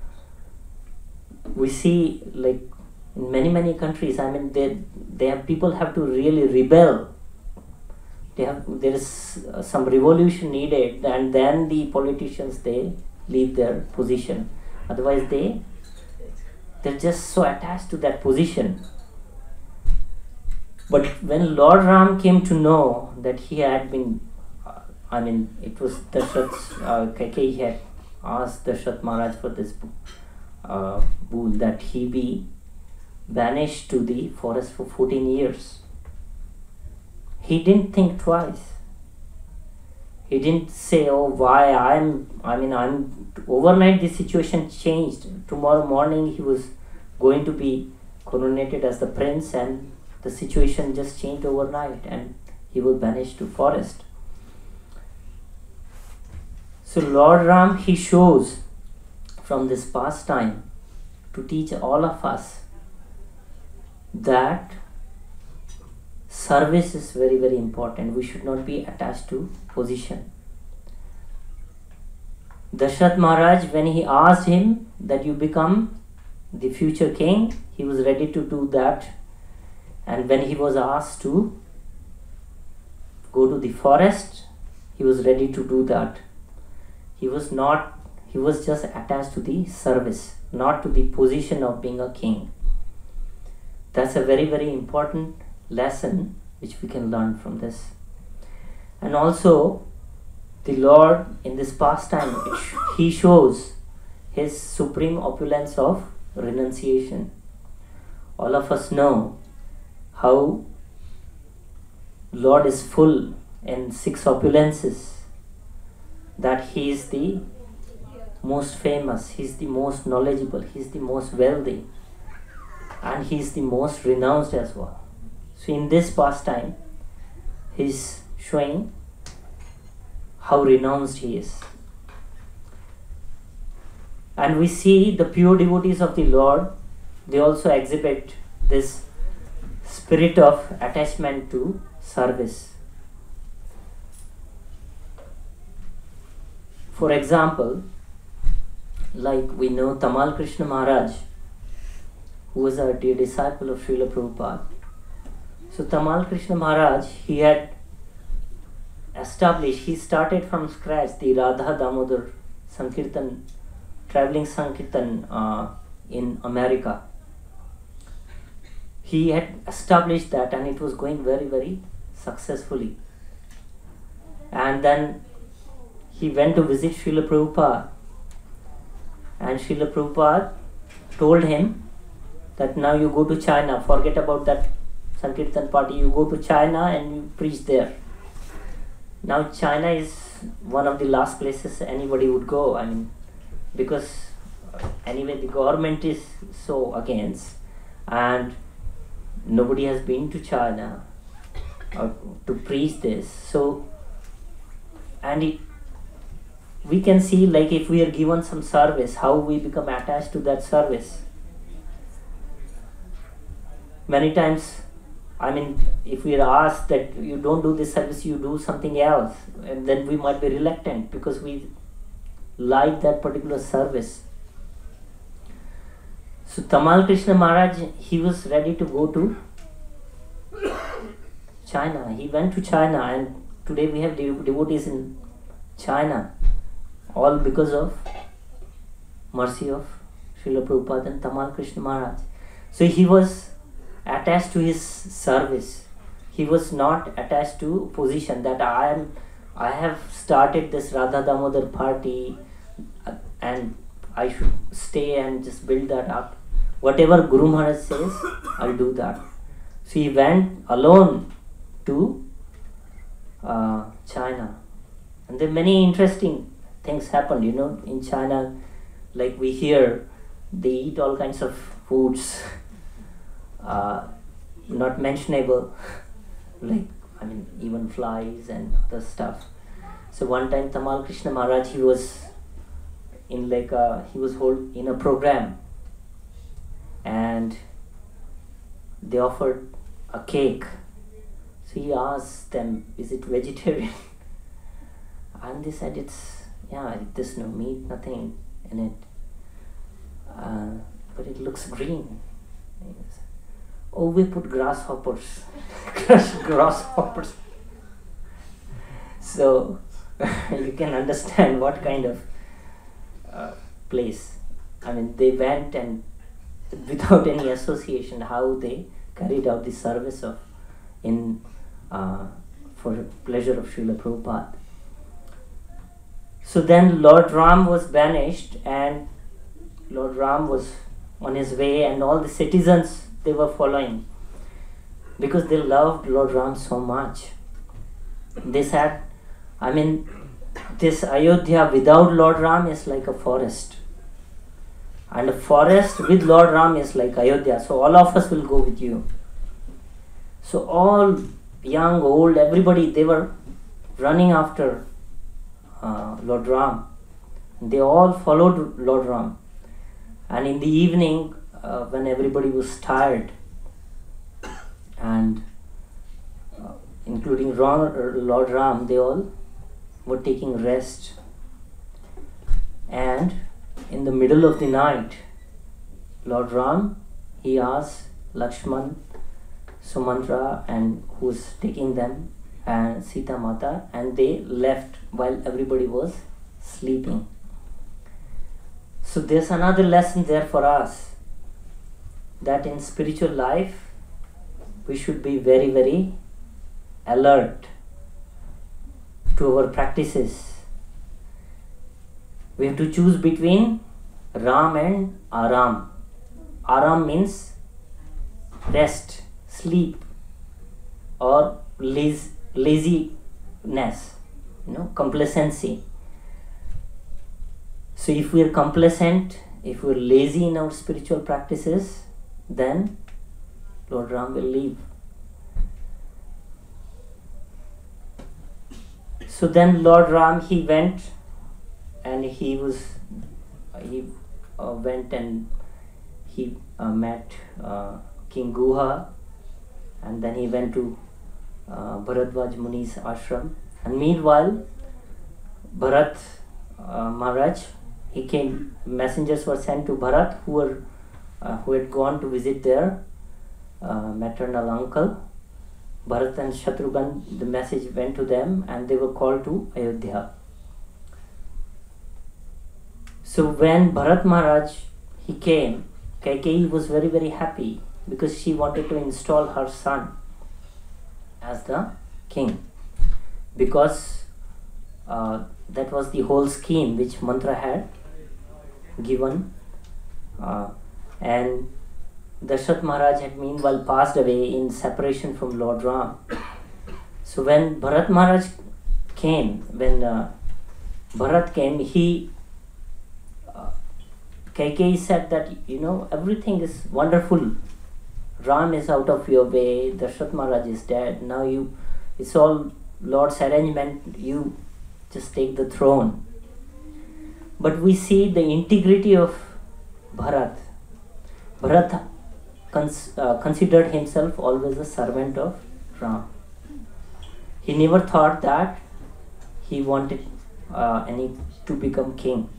We see like in many many countries, I mean, they they have, people have to really rebel. They have, there is uh, some revolution needed, and then the politicians, they leave their position. Otherwise they they're just so attached to that position. But when Lord Ram came to know that he had been, uh, I mean, it was Dashrath, uh, Kaikeyi had asked Dashrath Maharaj for this uh, boon, that he be banished to the forest for fourteen years. He didn't think twice. He didn't say, oh, why I'm, I mean, I'm, overnight the situation changed. Tomorrow morning he was going to be coronated as the prince, and the situation just changed overnight and he was banished to forest. So Lord Ram, he shows from this pastime to teach all of us that service is very, very important. We should not be attached to position. Dashrath Maharaj, when he asked him that you become the future king, he was ready to do that. And when he was asked to go to the forest, he was ready to do that. He was not, he was just attached to the service, not to the position of being a king. That's a very, very important lesson which we can learn from this. And also the Lord in this pastime, he shows his supreme opulence of renunciation. All of us know how Lord is full in six opulences, that he is the most famous, he is the most knowledgeable, he is the most wealthy, and he is the most renounced as well. So in this pastime, he is showing how renounced he is. And we see the pure devotees of the Lord, they also exhibit this spirit of attachment to service. For example, like we know Tamal Krishna Maharaj, who was a dear disciple of Srila Prabhupada. So Tamal Krishna Maharaj, he had established, he started from scratch the Radha Damodar Sankirtan, traveling Sankirtan uh, in America. He had established that and it was going very, very successfully. And then he went to visit Srila Prabhupada, and Srila Prabhupada told him that now you go to China, forget about that Sankirtan party, you go to China and you preach there. Now China is one of the last places anybody would go, I mean, because anyway the government is so against and nobody has been to China or to preach this. So, and it, we can see, like, if we are given some service, how we become attached to that service. Many times, I mean, if we are asked that you don't do this service, you do something else, and then we might be reluctant because we like that particular service. So Tamal Krishna Maharaj, he was ready to go to China. He went to China, and today we have dev devotees in China, all because of mercy of Srila Prabhupada and Tamal Krishna Maharaj. So he was attached to his service. He was not attached to position that I am, I have started this Radha Damodar party and I should stay and just build that up. Whatever Guru Maharaj says, I'll do that. So he went alone to uh, China. And there are many interesting things happened, you know, in China. Like we hear, they eat all kinds of foods, uh, not mentionable, like, I mean, even flies and other stuff. So one time Tamal Krishna Maharaj, he was in like a, he was hold in a program, and they offered a cake. So he asked them, is it vegetarian? And they said, it's, yeah, there's no meat, nothing in it. Uh, but it looks green. Oh, we put grasshoppers, crushed grasshoppers. So you can understand what kind of uh, place. I mean, they went and without any association, how they carried out the service of in uh, for pleasure of Srila Prabhupada. So then Lord Ram was banished, and Lord Ram was on his way, and all the citizens, they were following, because they loved Lord Ram so much. They said, I mean, this Ayodhya without Lord Ram is like a forest, and a forest with Lord Ram is like Ayodhya, so all of us will go with you. So all young, old, everybody, they were running after uh, Lord Ram. They all followed Lord Ram. And in the evening, uh, when everybody was tired, and uh, including Lord Ram, they all were taking rest. And in the middle of the night, Lord Ram, he asked Lakshman, Sumantra, and who's taking them, and Sita Mata, and they left while everybody was sleeping. So there's another lesson there for us, that in spiritual life we should be very, very alert to our practices. We have to choose between Ram and Aram. Aram means rest, sleep, or lazy, laziness, you know, complacency. So if we are complacent, if we are lazy in our spiritual practices, then Lord Ram will leave. So then Lord Ram, he went, and he was, he uh, went and he uh, met uh, King Guha, and then he went to uh, Bharadwaj Muni's ashram. And meanwhile, Bharat uh, Maharaj, he came, messengers were sent to Bharat, who were uh, who had gone to visit their uh, maternal uncle. Bharat and Shatrughan, the message went to them, and they were called to Ayodhya. So when Bharat Maharaj, he came, Kaikeyi was very, very happy, because she wanted to install her son as the king, because uh, that was the whole scheme which Mantra had given, uh, and Dasharatha Maharaj had meanwhile passed away in separation from Lord Ram. So when Bharat Maharaj came, when uh, Bharat came, he uh, Kaikeyi said that, you know, everything is wonderful. Ram is out of your way, Dasharatha Maharaj is dead, now you, it's all Lord's arrangement, you just take the throne. But we see the integrity of Bharat. Bharat cons uh, considered himself always a servant of Ram. He never thought that he wanted uh, any to become king.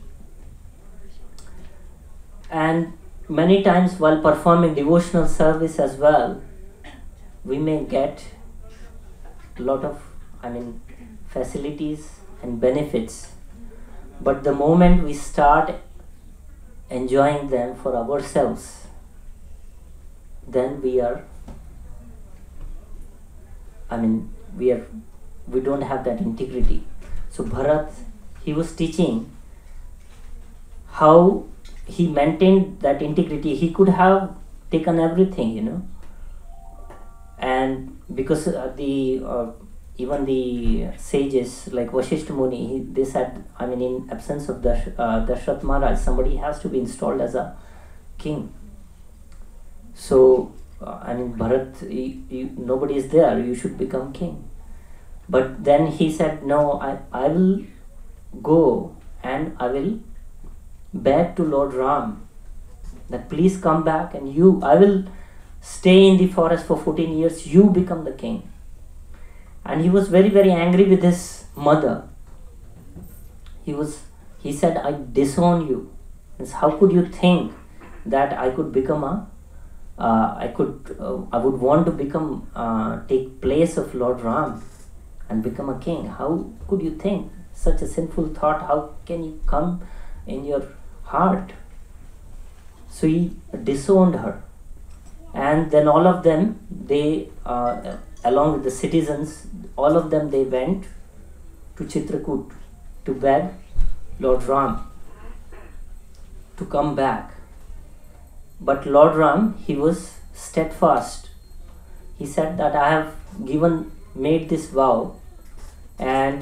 And many times while performing devotional service as well, we may get a lot of, I mean, facilities and benefits. But the moment we start enjoying them for ourselves, then we are, I mean, we are, we don't have that integrity. So Bharat, he was teaching how he maintained that integrity. He could have taken everything, you know, and because uh, the uh, even the sages like Vasishtha Muni, he, they said, I mean, in absence of Dash, uh, Dasharatha Maharaj, somebody has to be installed as a king. So, uh, I mean, Bharat, you, you, nobody is there, you should become king. But then he said, no, I, I will go and I will beg to Lord Ram that please come back, and you, I will stay in the forest for fourteen years, you become the king. And he was very, very angry with his mother. He was, he said, I disown you. Means, how could you think that I could become a, uh, I could, uh, I would want to become, uh, take place of Lord Ram and become a king? How could you think such a sinful thought? How can you come in your heart? So he disowned her. And then all of them, they, uh, along with the citizens, all of them, they went to Chitrakoot to beg Lord Ram to come back. But Lord Ram, he was steadfast. He said that I have given, made this vow, and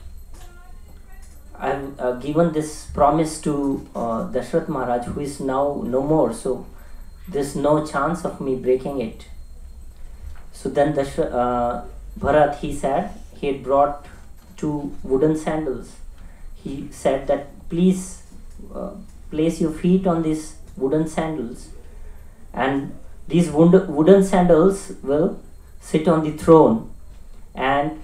I have uh, given this promise to uh, Dashrath Maharaj, who is now no more, so there's no chance of me breaking it. So then Dashrath, uh, Bharat, he said, he had brought two wooden sandals. He said that please uh, place your feet on these wooden sandals, and these wood- wooden sandals will sit on the throne, and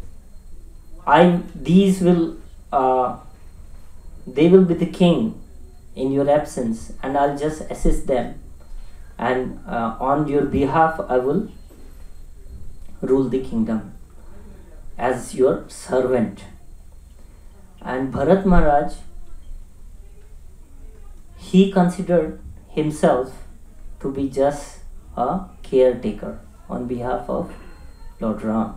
I these will uh, they will be the king in your absence, and I'll just assist them, and uh, on your behalf I will rule the kingdom as your servant. And Bharat Maharaj, he considered himself to be just a caretaker on behalf of Lord Ram.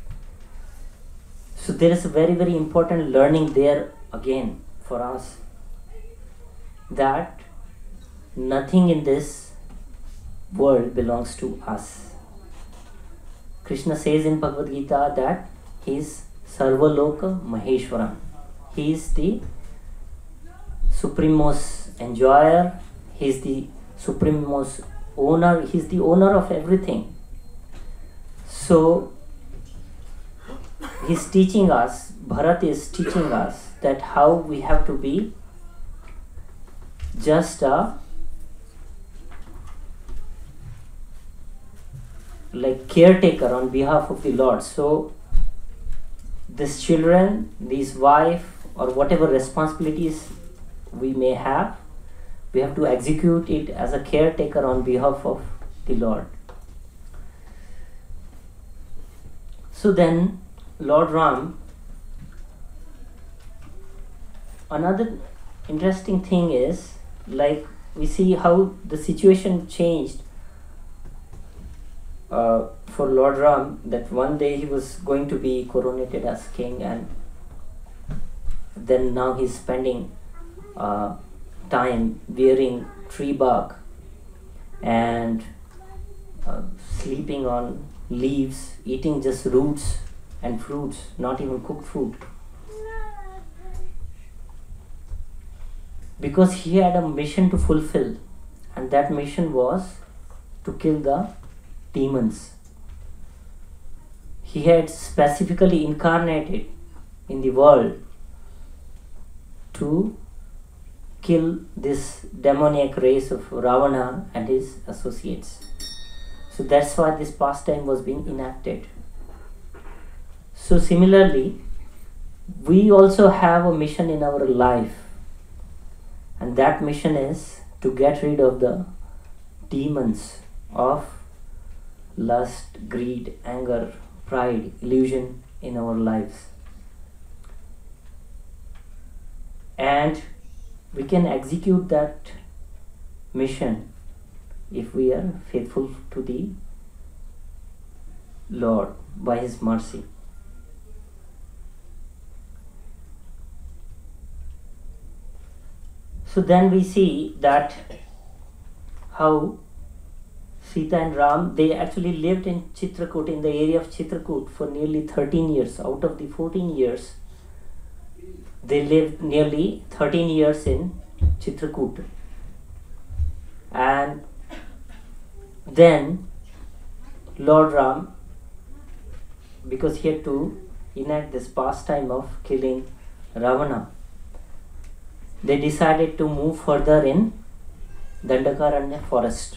So there is a very very important learning there again for us, that nothing in this world belongs to us. Krishna says in Bhagavad Gita that he is Sarvaloka Maheshwaram. He is the supremmost enjoyer, he is the supremmost owner, he is the owner of everything. So he's teaching us, Bharat is teaching us that how we have to be just a like caretaker on behalf of the Lord. So these children, these wife, or whatever responsibilities we may have, we have to execute it as a caretaker on behalf of the Lord. So then Lord Ram, another interesting thing is, like we see how the situation changed uh, for Lord Ram, that one day he was going to be coronated as king, and then now he's spending uh, time wearing tree bark and uh, sleeping on leaves, eating just roots and fruits, not even cooked food, because he had a mission to fulfill, and that mission was to kill the demons. He had specifically incarnated in the world to kill this demoniac race of Ravana and his associates. So that's why this pastime was being enacted. So similarly, we also have a mission in our life, and that mission is to get rid of the demons of lust, greed, anger, pride, illusion in our lives. And we can execute that mission if we are faithful to the Lord by His mercy. So then we see that how Sita and Ram, they actually lived in Chitrakoot, in the area of Chitrakoot, for nearly thirteen years. Out of the fourteen years, they lived nearly thirteen years in Chitrakoot. And then Lord Ram, because he had to enact this pastime of killing Ravana, they decided to move further in Dandakaranya forest.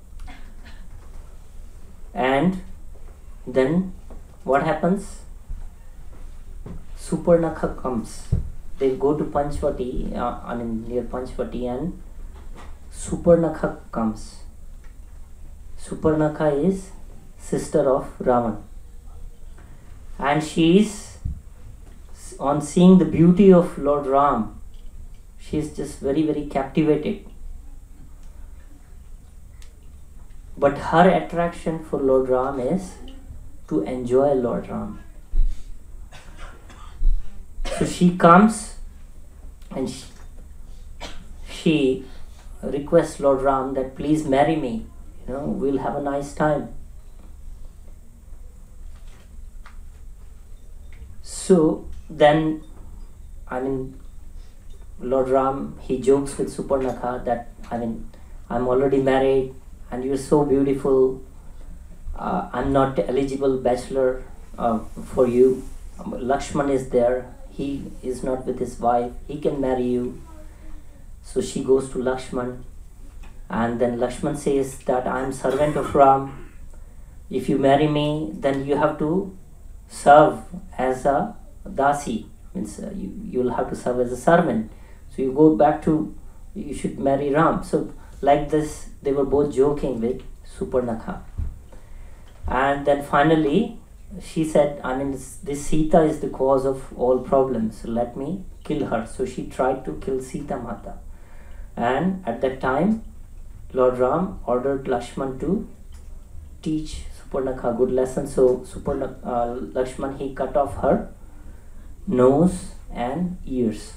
And then what happens? Suparnakha comes. They go to Panchvati, uh, I mean near Panchvati, and Suparnakha comes. Suparnakha is sister of Ravan, and she is, on seeing the beauty of Lord Ram, she is just very very captivated. But her attraction for Lord Ram is to enjoy Lord Ram. So she comes and she, she requests Lord Ram that please marry me. you know, we'll have a nice time. So then, I mean, Lord Ram, he jokes with Suparnakha that, I mean, I'm already married and you're so beautiful. Uh, I'm not eligible bachelor uh, for you. Um, Lakshman is there. He is not with his wife. He can marry you. So she goes to Lakshman. And then Lakshman says that I'm servant of Ram. If you marry me, then you have to serve as a dasi. Means uh, you, you'll have to serve as a servant. So you go back to, you should marry Ram. So like this, they were both joking with Suparnakha. And then finally, she said, I mean, this, this Sita is the cause of all problems. So let me kill her. So she tried to kill Sita Mata. And at that time, Lord Ram ordered Lakshman to teach Suparnakha a good lesson. So Suparnakha, uh, Lakshman, he cut off her nose and ears.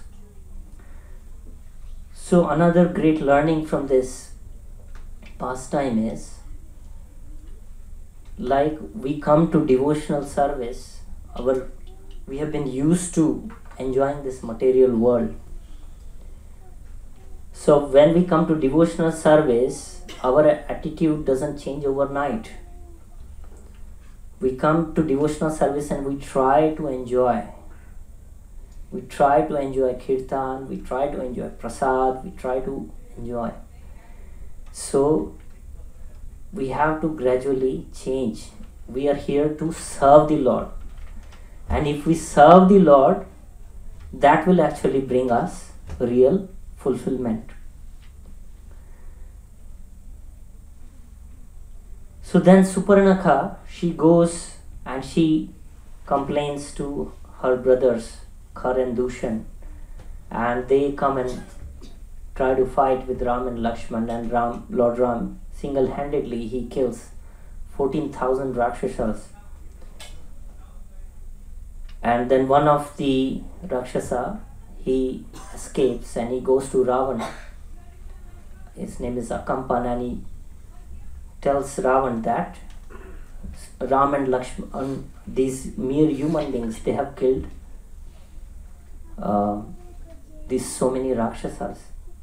So another great learning from this pastime is, like we come to devotional service, our we have been used to enjoying this material world. So when we come to devotional service, our attitude doesn't change overnight. We come to devotional service and we try to enjoy. We try to enjoy kirtan, we try to enjoy prasad, we try to enjoy. So we have to gradually change. We are here to serve the Lord. And if we serve the Lord, that will actually bring us real fulfillment. So then Suparnakha, she goes and she complains to her brothers, Khar and Dushan, and they come and try to fight with Ram and Lakshman, and Ram, Lord Ram, single-handedly he kills fourteen thousand Rakshasas. And then one of the Rakshasa, he escapes and he goes to Ravana. His name is Akampan, and he tells Ravan that Ram and Lakshman, these mere human beings, they have killed uh, these so many Rakshasas.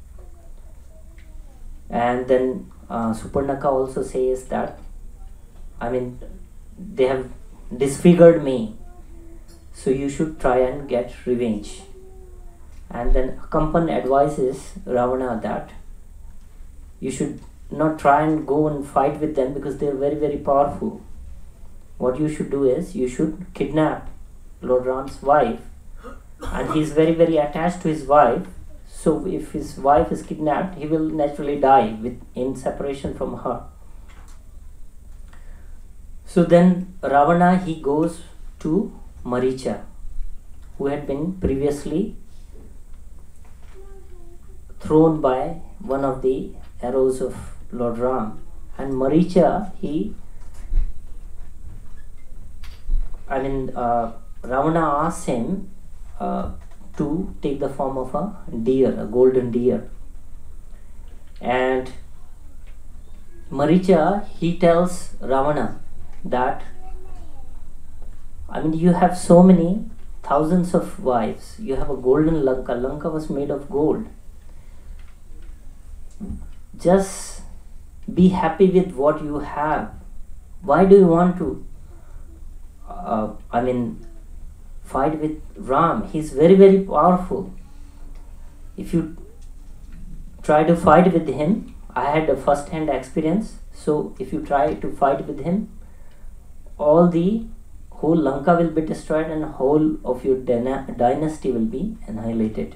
And then uh, Suparnakha also says that, I mean, they have disfigured me, so you should try and get revenge. And then Akampan advises Ravana that you should not try and go and fight with them because they are very very powerful. What you should do is you should kidnap Lord Ram's wife, and he is very very attached to his wife. So if his wife is kidnapped, he will naturally die with in separation from her. So then Ravana, he goes to Maricha, who had been previously thrown by one of the arrows of Lord Ram. And Maricha, he, I mean, uh, Ravana asks him uh, to take the form of a deer, a golden deer. And Maricha, he tells Ravana that, I mean, you have so many thousands of wives, you have a golden Lanka, Lanka was made of gold. Just be happy with what you have. Why do you want to, uh, I mean, fight with Ram? He's very very powerful. If you try to fight with him, I had a first hand experience, so if you try to fight with him, all the whole Lanka will be destroyed and whole of your dynasty will be annihilated.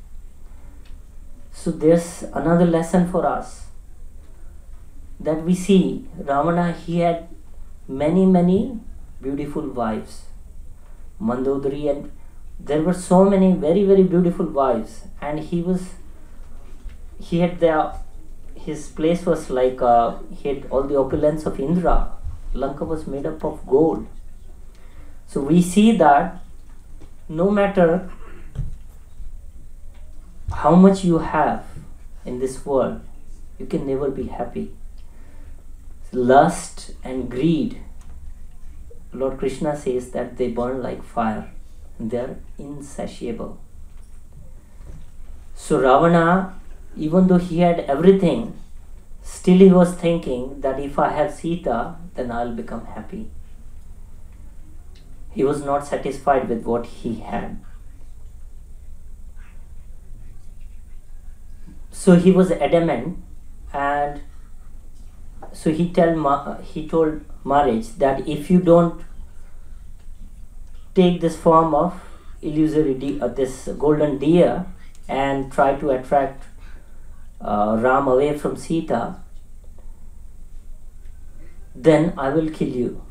So there's another lesson for us, that we see Ravana, he had many many beautiful wives, Mandodari, and there were so many very very beautiful wives, and he was he had the his place was like uh, he had all the opulence of Indra. Lanka was made up of gold. So we see that no matter how much you have in this world, you can never be happy. lust and greed, Lord Krishna says that they burn like fire and they are insatiable. So Ravana, even though he had everything, still he was thinking that if I have Sita, then I'll become happy. He was not satisfied with what he had. So he was adamant, and so he tell Ma, he told Marriage that if you don't take this form of illusory de- uh, this golden deer and try to attract uh, Ram away from Sita, then I will kill you.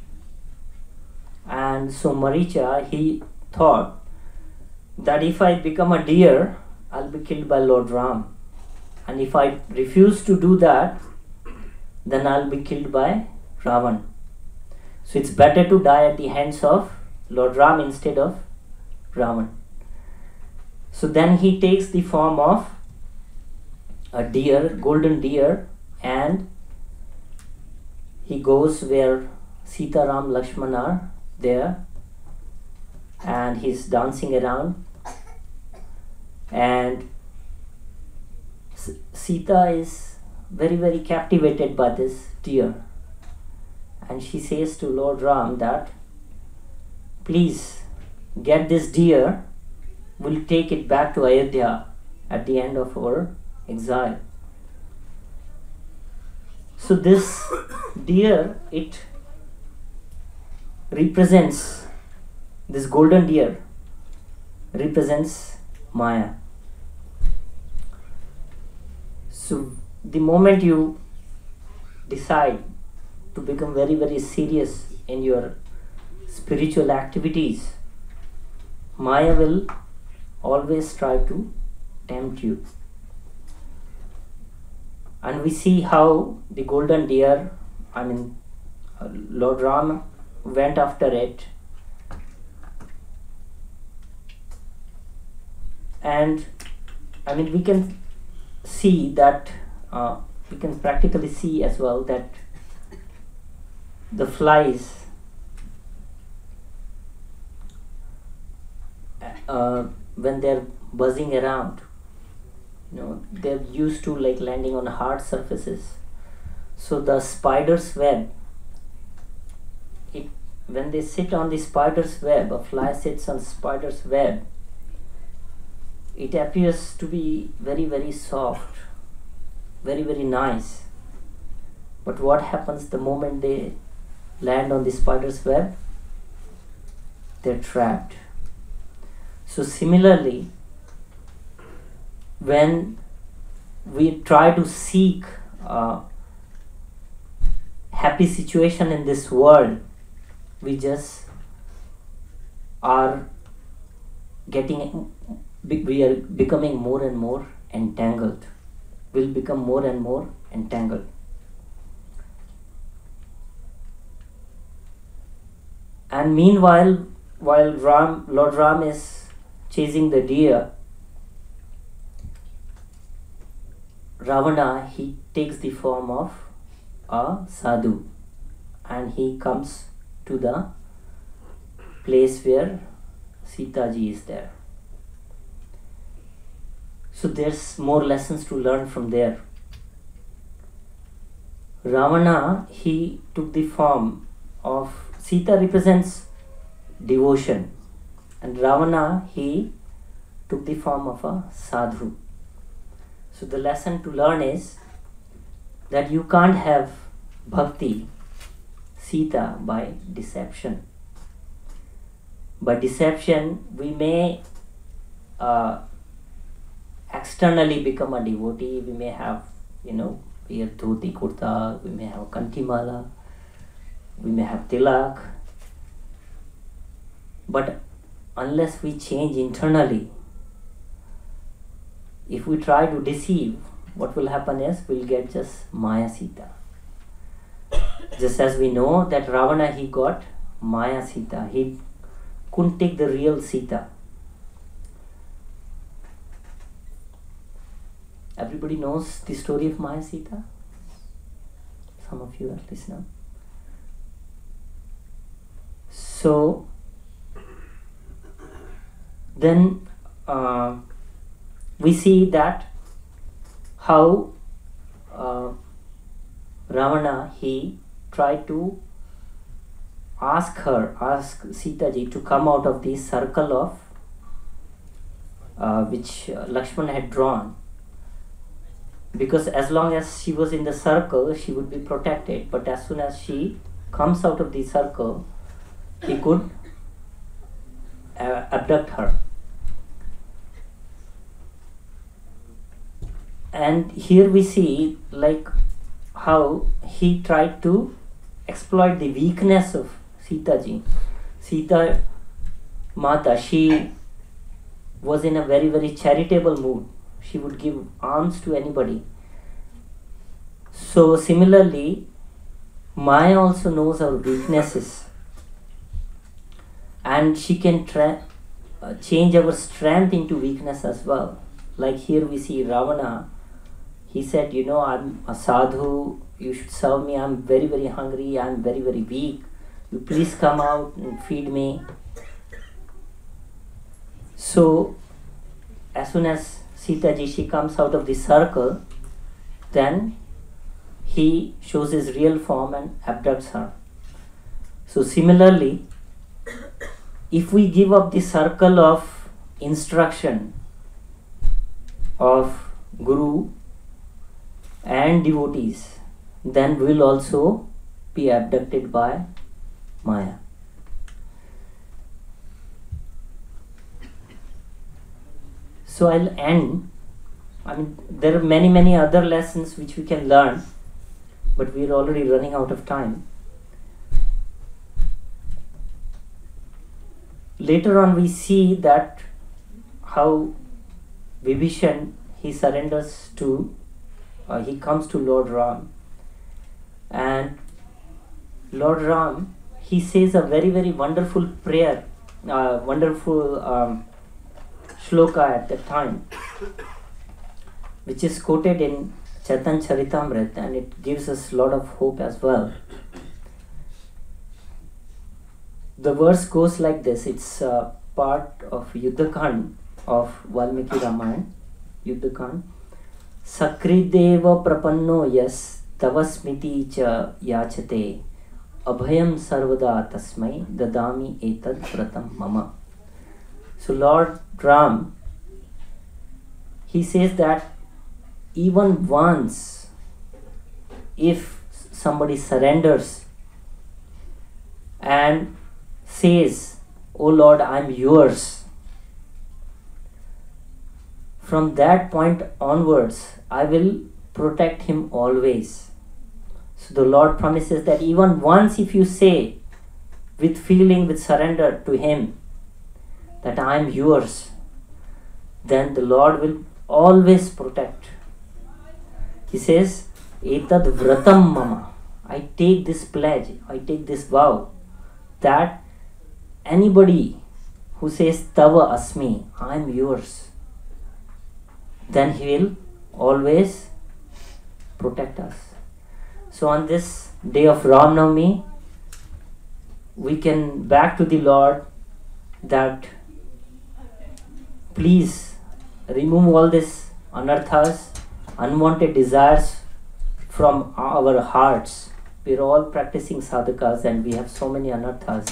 And so Maricha, he thought that if I become a deer, I'll be killed by Lord Ram. And if I refuse to do that, then I'll be killed by Ravan. So it's better to die at the hands of Lord Ram instead of Ravan. So then he takes the form of a deer, golden deer, and he goes where Sita, Ram, Lakshman are there, and he's dancing around, and S- Sita is very very captivated by this deer, and she says to Lord Ram that please get this deer, we'll take it back to Ayodhya at the end of our exile. So this deer, it represents, this golden deer represents Maya. So the moment you decide to become very very serious in your spiritual activities, Maya will always try to tempt you. And we see how the golden deer, I mean uh, Lord Ram went after it, and I mean we can see that uh, we can practically see as well that the flies uh, when they're buzzing around, you know, they're used to like landing on hard surfaces. So the spider's web, it when they sit on the spider's web, a fly sits on spider's web, it appears to be very very soft, very very nice. But what happens the moment they land on the spider's web? They're trapped. So similarly, when we try to seek a happy situation in this world, we just are getting, we are becoming more and more entangled. We'll become more and more entangled. And meanwhile, while Ram, Lord Ram is chasing the deer, Ravana, he takes the form of a sadhu, and he comes to the place where Sita ji is there. So there's more lessons to learn from there. Ravana, he took the form of, Sita represents devotion, and Ravana, he took the form of a sadhu. So the lesson to learn is that you can't have bhakti, Sita, by deception. By deception, we may uh, externally become a devotee. We may have, you know, wear dhoti kurta, we may have kantimala, we may have tilak. But unless we change internally, if we try to deceive, what will happen is we'll get just Maya Sita. Just as we know that Ravana, he got Maya Sita. He couldn't take the real Sita. Everybody knows the story of Maya Sita? some of you at least know. So then uh, we see that how uh, Ravana, he tried to ask her, ask Sita ji to come out of the circle of uh, which uh, Lakshmana had drawn, because as long as she was in the circle she would be protected, but as soon as she comes out of the circle he could uh, abduct her. And here we see like how he tried to exploit the weakness of Sita ji. Sita Mata, she was in a very very charitable mood. She would give alms to anybody. So similarly, Maya also knows our weaknesses, and she can tra- uh, change our strength into weakness as well. Like here we see Ravana, he said, you know, I'm a sadhu, you should serve me, I'm very very hungry, I'm very very weak, you please come out and feed me. So as soon as Sita ji, she comes out of the circle, then he shows his real form and abducts her. So similarly, if we give up the circle of instruction of Guru and devotees, then we will also be abducted by Maya. So I'll end. I mean, there are many many other lessons which we can learn, but we are already running out of time. Later on we see that how Vibhishan, he surrenders to, uh, he comes to Lord Ram, and Lord Ram, he says a very very wonderful prayer, uh, wonderful um, shloka at that time, which is quoted in Chaitanya Charitamrita, and it gives us a lot of hope as well. The verse goes like this. It's uh, part of Yuddhakand of Valmiki Ramayana, Yuddhakand. Sakrideva prapanno yas tavasmiti cha yachate abhayam sarvada tasmai dadami etad pratam mama. So Lord Ram, he says that even once if somebody surrenders and says, "Oh Lord, I am yours," from that point onwards I will protect him always. So the Lord promises that even once if you say with feeling, with surrender to him, that I am yours, then the Lord will always protect. He says, "Etad vratam mama," I take this pledge, I take this vow, that anybody who says Tava Asmi, I am yours, then he will always protect us. So on this day of Ram Navami, we can beg to the Lord that please remove all these anarthas, unwanted desires from our hearts. We are all practicing sadhakas and we have so many anarthas.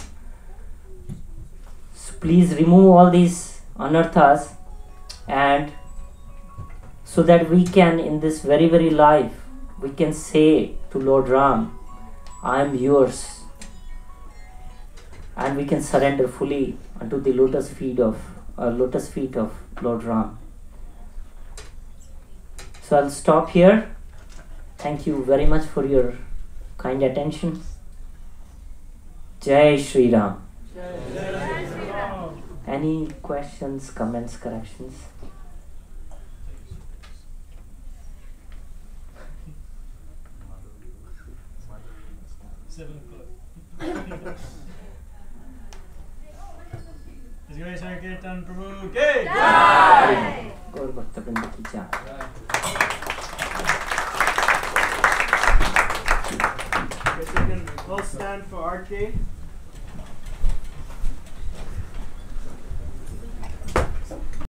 So please remove all these anarthas, and so that we can in this very very life we can say to Lord Ram, I am yours, and we can surrender fully unto the lotus feet of uh, lotus feet of Lord Ram. So I'll stop here. Thank you very much for your kind attention. Jai Shri Ram. Jai Shri Ram. Any questions, comments, corrections? Seven o'clock. His Grace Hari Kirtan Prabhu Ki Jai! Gaur Bhakta Vrinda ki Jai. We'll stand for archery.